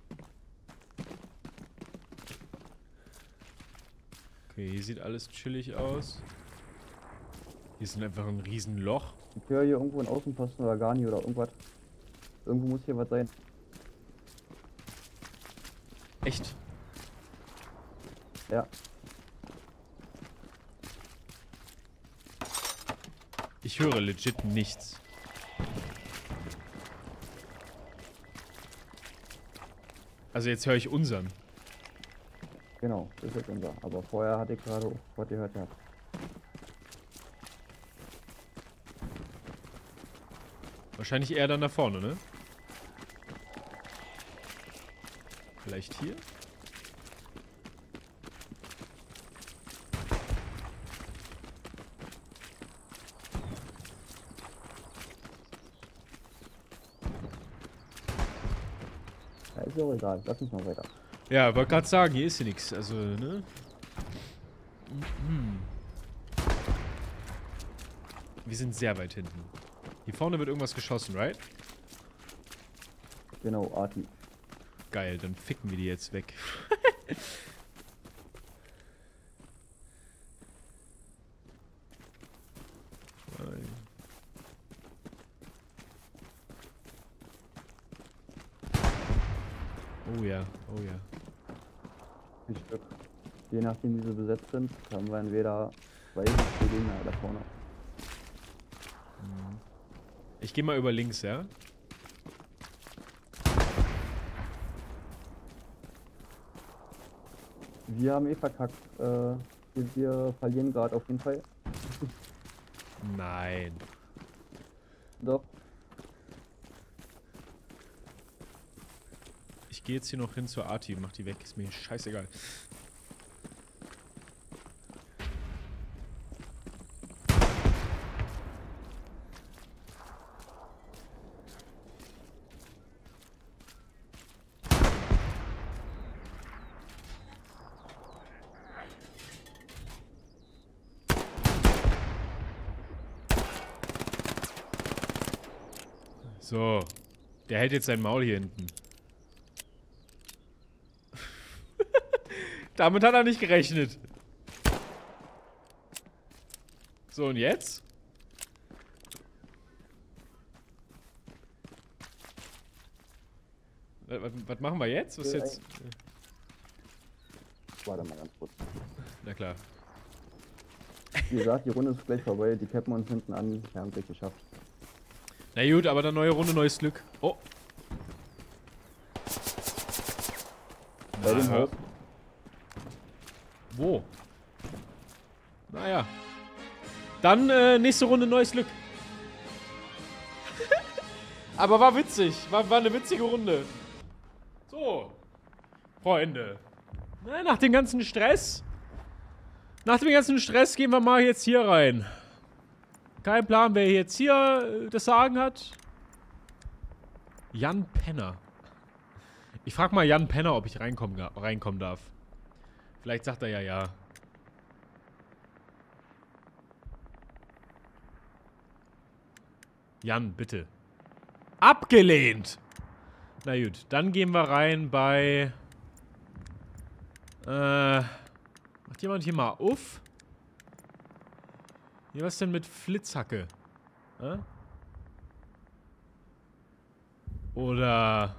Okay, hier sieht alles chillig aus. Hier ist einfach ein Riesenloch. Ich höre hier irgendwo einen Außenposten oder Garni oder irgendwas. Irgendwo muss hier was sein. Echt? Ja. Ich höre legit nichts. Also jetzt höre ich unseren. Genau, das ist jetzt unser. Aber vorher hatte ich gerade auch was gehört gehabt. Wahrscheinlich eher dann da vorne, ne? Vielleicht hier? ist auch egal. Lass uns mal weiter. Ja, wollte gerade sagen, hier ist hier nichts. Also, ne? Mhm. Wir sind sehr weit hinten. Hier vorne wird irgendwas geschossen, right? Genau, Arti. Geil, dann ficken wir die jetzt weg. Oh ja, oh ja. Ein Stück. Je nachdem, wie sie besetzt sind, haben wir entweder zwei bis vier Gegner da vorne. Ich gehe mal über links, ja? Wir haben eh verkackt. Äh, wir, wir verlieren gerade auf jeden Fall. Nein. Doch. Ich gehe jetzt hier noch hin zur Arti und mach die weg. Ist mir scheißegal. So. Der hält jetzt sein Maul hier hinten. Damit hat er nicht gerechnet. So, und jetzt? Was, was, was machen wir jetzt? Was ist jetzt? Warte mal ganz kurz. Na klar. Wie gesagt, die Runde ist gleich vorbei. Die cappen uns hinten an. Wir haben es gleich geschafft. Na gut, aber dann neue Runde, neues Glück. Oh. Bei dem Haus. Wo? Naja. Dann äh, nächste Runde neues Glück. Aber war witzig. War, war eine witzige Runde. So. Freunde. Na, nach dem ganzen Stress. Nach dem ganzen Stress gehen wir mal jetzt hier rein. Kein Plan, wer jetzt hier das Sagen hat. Jan Penner. Ich frag mal Jan Penner, ob ich reinkommen, reinkommen darf. Vielleicht sagt er ja ja. Jan, bitte. Abgelehnt! Na gut, dann gehen wir rein bei... Äh... Macht jemand hier mal auf? Hier, was denn mit Flitzhacke? Äh? Oder...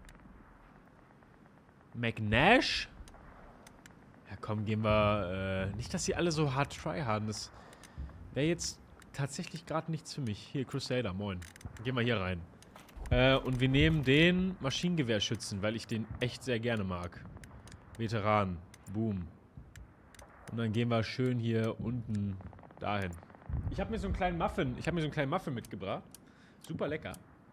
McNash? Ja komm, gehen wir... Äh, nicht, dass sie alle so hart tryharden. Das wäre jetzt tatsächlich gerade nichts für mich. Hier, Crusader, moin. Gehen wir hier rein. Äh, und wir nehmen den Maschinengewehrschützen, weil ich den echt sehr gerne mag. Veteran. Boom. Und dann gehen wir schön hier unten dahin. Ich habe mir so einen kleinen Muffin, ich habe mir so einen kleinen Muffin mitgebracht. Super lecker.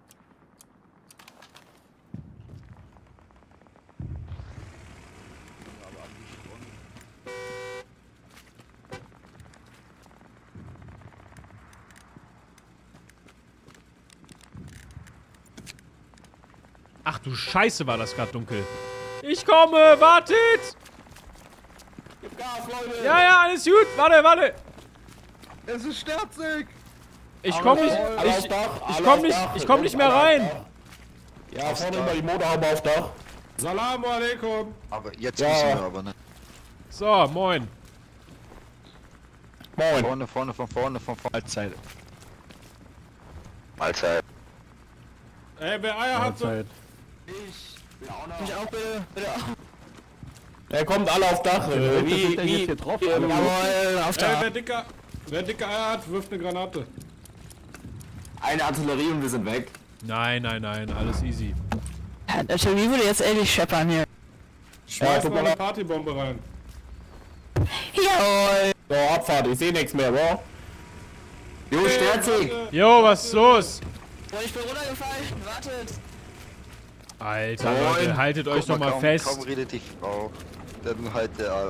Ach du Scheiße, war das gerade dunkel. Ich komme, wartet! Gib Gas, Leute! Ja, ja, alles gut. Warte, warte. Es ist sterzig! Ich komm nicht, Alle aufs ich, Dach, ich alle komm aufs nicht, Dach, ich komm nicht mehr alle aufs rein. Dach. Ja, vorne mal die Motorhaube aufs Dach. Salam alaikum. Aber jetzt Ja. müssen wir aber, ne? So, moin. Moin. Vorne, vorne, von vorne, von vorne. Mahlzeit. Mahlzeit. Ey, wer Eier hat, so... Mich auch bitte, bitte auch. Er kommt alle aufs Dach. Äh, wie, sind denn wie, jetzt hier drauf? hier, Alle jawohl, auf Ey, Dach. wer dicker, wer dicke Eier hat, wirft eine Granate. Eine Artillerie und wir sind weg. Nein, nein, nein, alles easy. Ja, der Artillerie würde jetzt ehrlich scheppern hier. Schmeiß tut mal mir eine leid. Partybombe rein. Jawohl. So, Abfahrt, ich seh nichts mehr, wa? Jo, Sterzig. Jo, was ist los? Oh, ich bin runtergefallen. Wartet. Alter, Moin. Leute, haltet euch doch mal kaum, fest. Kaum redet die Frau. Dann halt der...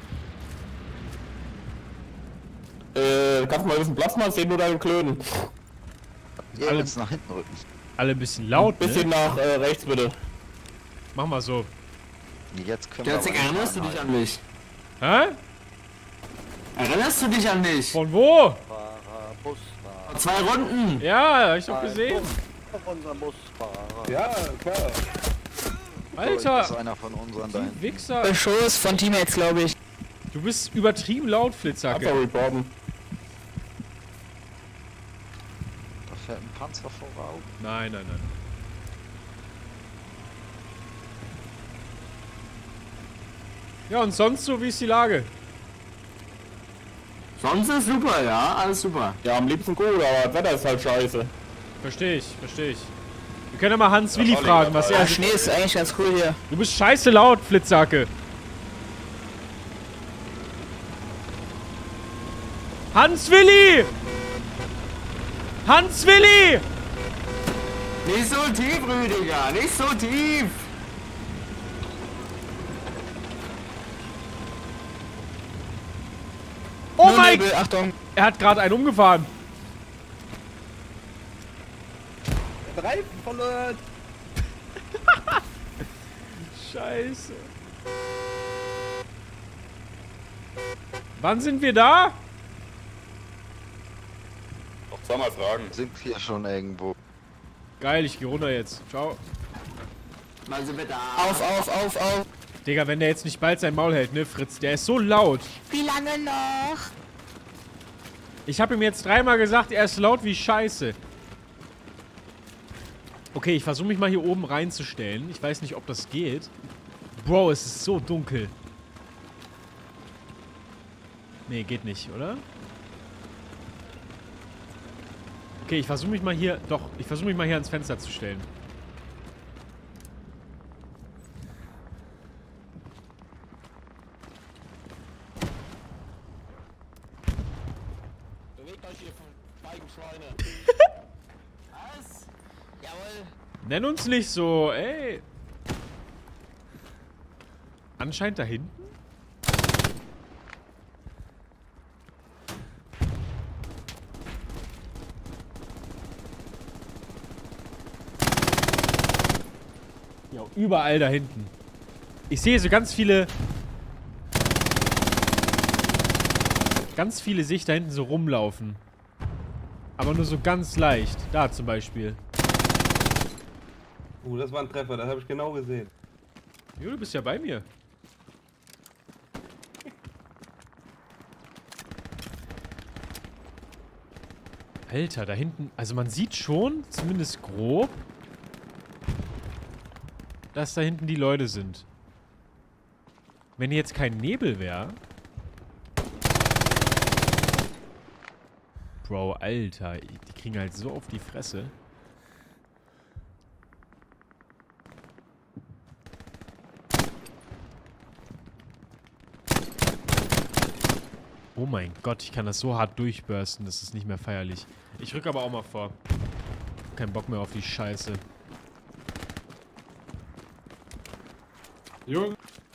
Äh, kannst du mal ein bisschen Platz machen, sehen nur deinen Klönen. Ja, Alle- jetzt nach hinten rücken. Alle ein bisschen laut, Bisschen ne? nach äh, rechts, bitte. Mach mal so. Jetzt können wir. Jessica, aber erinnerst du dich an mich? Hä? Erinnerst du dich an mich? Von wo? Fahrer, Busfahrer. Vor zwei Runden. Ja, hab ich doch gesehen. Auf unserem Busfahrer. Ja, klar. Das ist Alter, einer von unseren da du hinten. Wichser. Beschuss von Teammates, glaube ich. Du bist übertrieben laut, Einfach Flitzhacke. reporten. Da fährt ein Panzer voraus. Nein, nein, nein. Ja, und sonst so, wie ist die Lage? Sonst ist super, ja, alles super. Ja, am liebsten cool, aber das Wetter ist halt scheiße. Verstehe ich, verstehe ich. Wir können ja mal Hans Willi fragen, was er... Der Schnee ist eigentlich ganz cool hier. Du bist scheiße laut, Flitzhacke. Hans Willi! Hans Willi! Nicht so tief, Rüdiger, nicht so tief. Oh Nur mein... Nebel, Achtung. Er hat gerade einen umgefahren. Reifen verloren. Scheiße. Wann sind wir da? Noch zweimal fragen. Sind wir schon irgendwo? Geil, ich geh runter jetzt. Ciao. Mal sind wir da. Auf, auf, auf, auf. Digga, wenn der jetzt nicht bald sein Maul hält, ne, Fritz? Der ist so laut. Wie lange noch? Ich habe ihm jetzt dreimal gesagt, er ist laut wie Scheiße. Okay, ich versuche mich mal hier oben reinzustellen. Ich weiß nicht, ob das geht. Bro, es ist so dunkel. Nee, geht nicht, oder? Okay, ich versuche mich mal hier... Doch, ich versuche mich mal hier ans Fenster zu stellen. Bewegt euch hier, Feigenschweine. Was? Jawohl. Nenn uns nicht so, ey. Anscheinend da hinten? Ja, überall da hinten. Ich sehe so ganz viele... Ganz viele sehe ich da hinten so rumlaufen. Aber nur so ganz leicht. Da zum Beispiel. Uh, das war ein Treffer, das habe ich genau gesehen. Jo, du bist ja bei mir. Alter, da hinten... Also man sieht schon, zumindest grob, dass da hinten die Leute sind. Wenn jetzt kein Nebel wäre... Bro, Alter, die kriegen halt so auf die Fresse. Oh mein Gott, ich kann das so hart durchbursten, das ist nicht mehr feierlich. Ich rück aber auch mal vor. Kein Bock mehr auf die Scheiße. Jungs,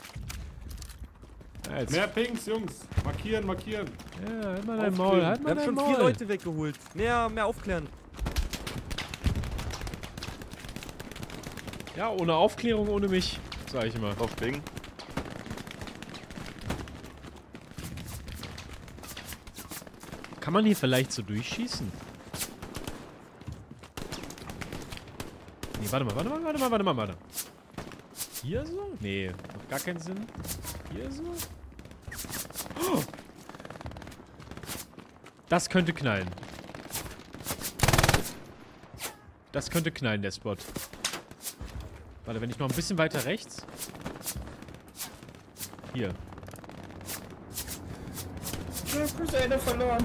Ja, jetzt, mehr Pinks, Jungs. Markieren, markieren. ja, halt mal dein Maul, halt Wir mal haben dein schon Maul. vier Leute weggeholt. Mehr, mehr aufklären. Ja, ohne Aufklärung, ohne mich, sag ich immer. Auf Bing. Kann man hier vielleicht so durchschießen? Nee, warte mal, warte mal, warte mal, warte mal, warte. Hier so? Nee, macht gar keinen Sinn. Hier so? Oh. Das könnte knallen. Das könnte knallen, der Spot. Warte, wenn ich noch ein bisschen weiter rechts. Hier. verloren.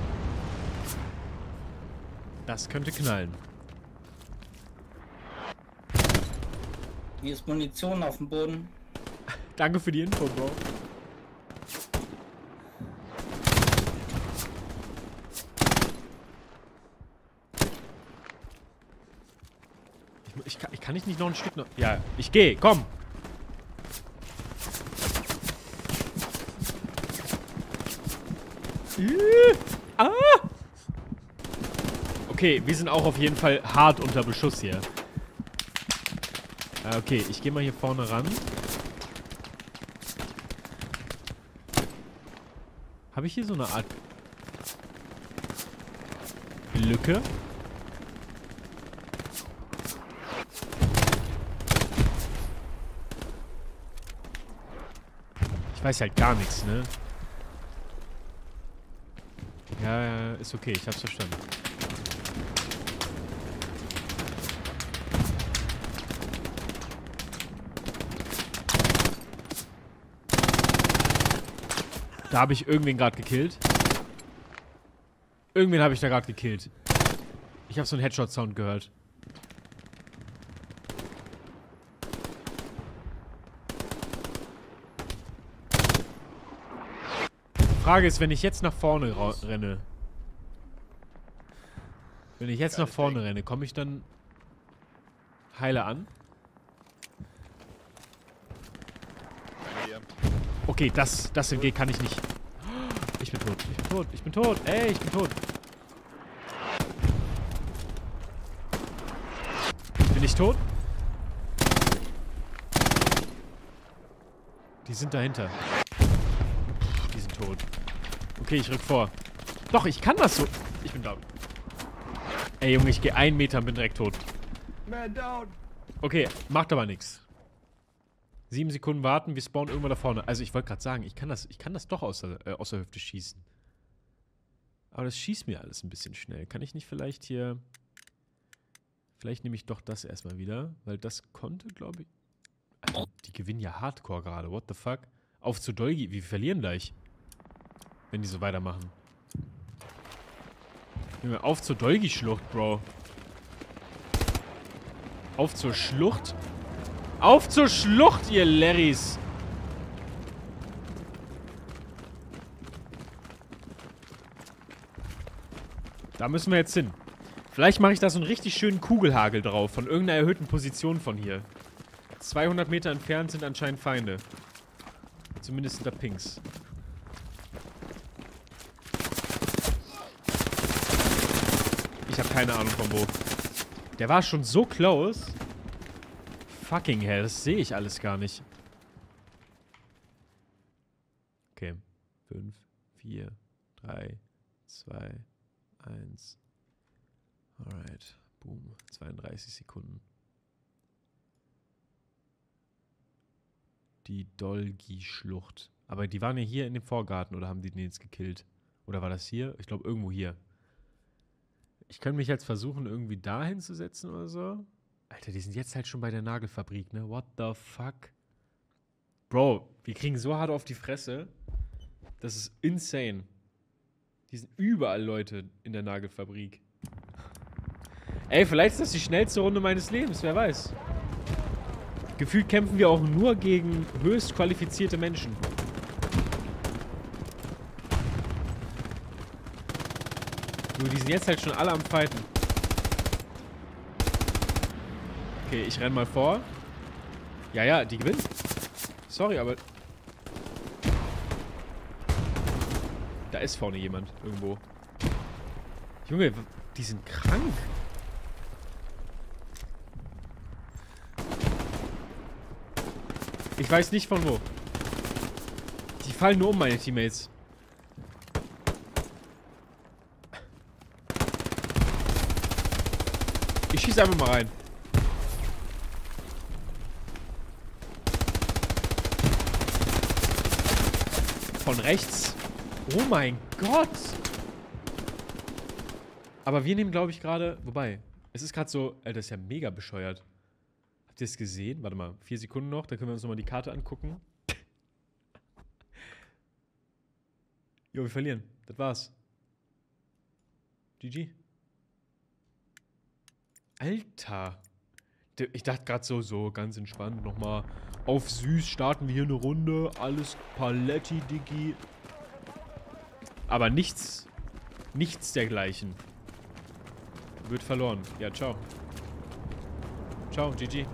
Das könnte knallen. Hier ist Munition auf dem Boden. Danke für die Info, Bro. Ich, mu- ich, kann, ich kann ich nicht noch ein Stück noch... Ja, ich gehe, komm. Äh, ah! Okay, wir sind auch auf jeden Fall hart unter Beschuss hier. Ah, okay, ich gehe mal hier vorne ran. Habe ich hier so eine Art Lücke? Ich weiß halt gar nichts, ne? Ja, ja, ist okay, ich hab's verstanden. Da habe ich irgendwen gerade gekillt. Irgendwen habe ich da gerade gekillt. Ich habe so einen Headshot-Sound gehört. Frage ist, wenn ich jetzt nach vorne renne. Wenn ich jetzt nach vorne renne, komme ich dann heile an? Okay, das, das M G kann ich nicht. Ich bin tot, ich bin tot, ich bin tot. Ey, ich bin tot. Bin ich tot? Die sind dahinter. Die sind tot. Okay, ich rück vor. Doch, ich kann das so. Ich bin down. Ey, Junge, ich gehe einen Meter und bin direkt tot. Man down. Okay, macht aber nichts. Sieben Sekunden warten, wir spawnen irgendwann da vorne. Also ich wollte gerade sagen, ich kann das, ich kann das doch aus der, äh, aus der Hüfte schießen. Aber das schießt mir alles ein bisschen schnell. Kann ich nicht vielleicht hier... Vielleicht nehme ich doch das erstmal wieder, weil das konnte, glaube ich... Also, die gewinnen ja Hardcore gerade, what the fuck? Auf zu Dolgi, wir verlieren gleich. Wenn die so weitermachen. Junge, auf zur Dolgi-Schlucht, Bro. Auf zur Schlucht? Auf zur Schlucht, ihr Larrys! Da müssen wir jetzt hin. Vielleicht mache ich da so einen richtig schönen Kugelhagel drauf, von irgendeiner erhöhten Position von hier. zweihundert Meter entfernt sind anscheinend Feinde. Zumindest sind da Pings. Ich habe keine Ahnung von wo. Der war schon so close. Fucking hell, das sehe ich alles gar nicht. Okay. fünf, vier, drei, zwei, eins. Alright. Boom. zweiunddreißig Sekunden. Die Dolgi-Schlucht. Aber die waren ja hier in dem Vorgarten, oder haben die den jetzt gekillt? Oder war das hier? Ich glaube, irgendwo hier. Ich könnte mich jetzt versuchen, irgendwie da hinzusetzen oder so. Alter, die sind jetzt halt schon bei der Nagelfabrik, ne? What the fuck? Bro, wir kriegen so hart auf die Fresse. Das ist insane. Die sind überall Leute in der Nagelfabrik. Ey, vielleicht ist das die schnellste Runde meines Lebens, wer weiß. Gefühlt kämpfen wir auch nur gegen höchst qualifizierte Menschen. Nur, die sind jetzt halt schon alle am Fighten. Okay, ich renn mal vor. Ja, ja, die gewinnen. Sorry, aber... Da ist vorne jemand, irgendwo. Junge, die sind krank. Ich weiß nicht von wo. Die fallen nur um, meine Teammates. Ich schieße einfach mal rein. Von rechts. Oh mein Gott. Aber wir nehmen, glaube ich, gerade... Wobei, es ist gerade so... Alter, das ist ja mega bescheuert. Habt ihr es gesehen? Warte mal, vier Sekunden noch. Da können wir uns nochmal die Karte angucken. Jo, wir verlieren. Das war's. G G. Alter. Ich dachte gerade so, so ganz entspannt nochmal. Auf süß starten wir hier eine Runde. Alles Paletti, Diggi. Aber nichts, nichts dergleichen. Wird verloren. Ja, ciao. Ciao, G G.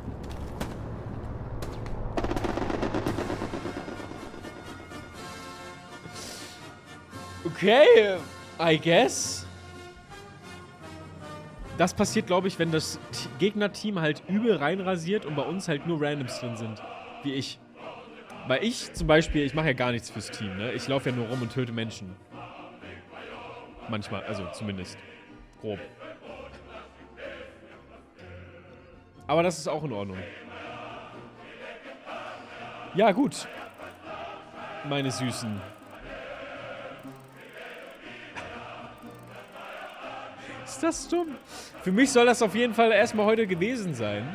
Okay, I guess. das passiert, glaube ich, wenn das T- Gegnerteam halt übel reinrasiert und bei uns halt nur Randoms drin sind. Wie ich. Weil ich zum Beispiel, ich mache ja gar nichts fürs Team, ne? Ich laufe ja nur rum und töte Menschen. Manchmal, also zumindest. Grob. Aber das ist auch in Ordnung. Ja, gut. Meine Süßen. Ist das dumm? Für mich soll das auf jeden Fall erstmal heute gewesen sein.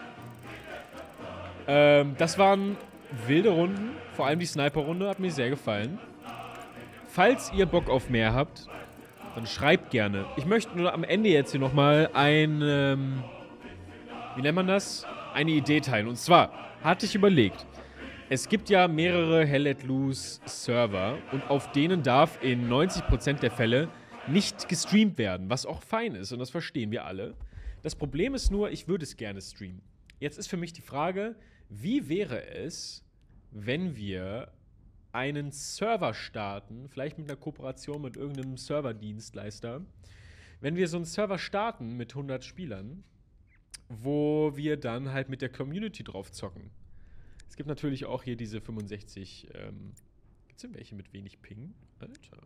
Ähm, das waren wilde Runden. Vor allem die Sniper-Runde hat mir sehr gefallen. Falls ihr Bock auf mehr habt, dann schreibt gerne. Ich möchte nur am Ende jetzt hier nochmal ein, ähm, wie nennt man das? Eine Idee teilen. Und zwar hatte ich überlegt, es gibt ja mehrere Hell Let Loose Server und auf denen darf in neunzig Prozent der Fälle nicht gestreamt werden, was auch fein ist und das verstehen wir alle. Das Problem ist nur, ich würde es gerne streamen. Jetzt ist für mich die Frage, wie wäre es, wenn wir einen Server starten, vielleicht mit einer Kooperation mit irgendeinem Serverdienstleister, wenn wir so einen Server starten mit hundert Spielern, wo wir dann halt mit der Community drauf zocken. Es gibt natürlich auch hier diese fünfundsechzig, ähm, gibt's denn welche mit wenig Ping? Alter.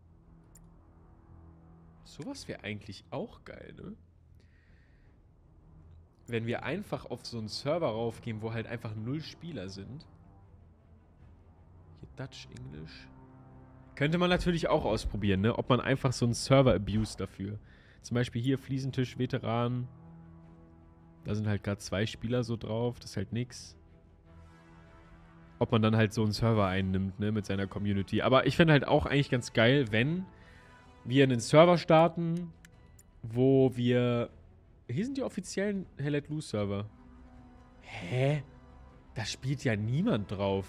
Sowas wäre eigentlich auch geil, ne? Wenn wir einfach auf so einen Server raufgehen, wo halt einfach null Spieler sind. Hier Dutch, Englisch. Könnte man natürlich auch ausprobieren, ne? Ob man einfach so einen Server abuse dafür. Zum Beispiel hier Fliesentisch, Veteran. Da sind halt gerade zwei Spieler so drauf. Das ist halt nix. Ob man dann halt so einen Server einnimmt, ne? Mit seiner Community. Aber ich fände halt auch eigentlich ganz geil, wenn wir einen Server starten, wo wir... Hier sind die offiziellen Hell Let Loose Server. Hä? Da spielt ja niemand drauf.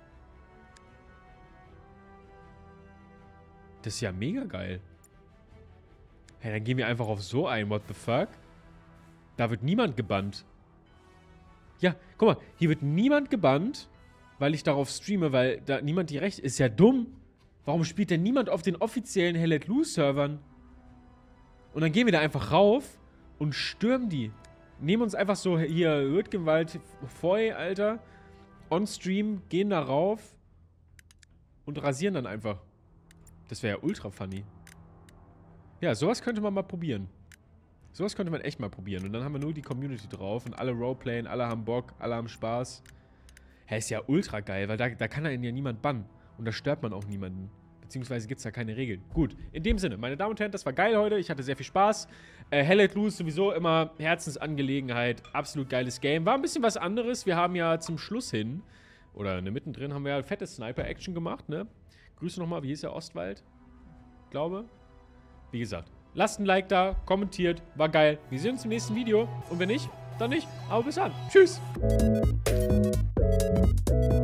Das ist ja mega geil. Hä, dann gehen wir einfach auf so ein. What the fuck? Da wird niemand gebannt. Ja, guck mal. Hier wird niemand gebannt, weil ich darauf streame, weil da niemand die Rechte... Ist ja dumm. Warum spielt denn niemand auf den offiziellen Hell Let Loose Servern? Und dann gehen wir da einfach rauf und stürmen die. Nehmen uns einfach so hier Rötgewalt voll, Alter. On Stream, gehen da rauf und rasieren dann einfach. Das wäre ja ultra funny. Ja, sowas könnte man mal probieren. Sowas könnte man echt mal probieren. Und dann haben wir nur die Community drauf und alle Roleplayen, alle haben Bock, alle haben Spaß. Hä, ist ja ultra geil, weil da, da kann einen ja niemand bannen. Und da stört man auch niemanden. Beziehungsweise gibt es da keine Regeln. Gut, in dem Sinne, meine Damen und Herren, das war geil heute. Ich hatte sehr viel Spaß. Äh, Hell Let Loose sowieso immer Herzensangelegenheit. Absolut geiles Game. War ein bisschen was anderes. Wir haben ja zum Schluss hin, oder ne, mittendrin, haben wir ja fette Sniper-Action gemacht, ne? Grüße nochmal, wie hieß der Ostwald? Glaube. Wie gesagt, lasst ein Like da, kommentiert. War geil. Wir sehen uns im nächsten Video. Und wenn nicht, dann nicht. Aber bis dann. Tschüss.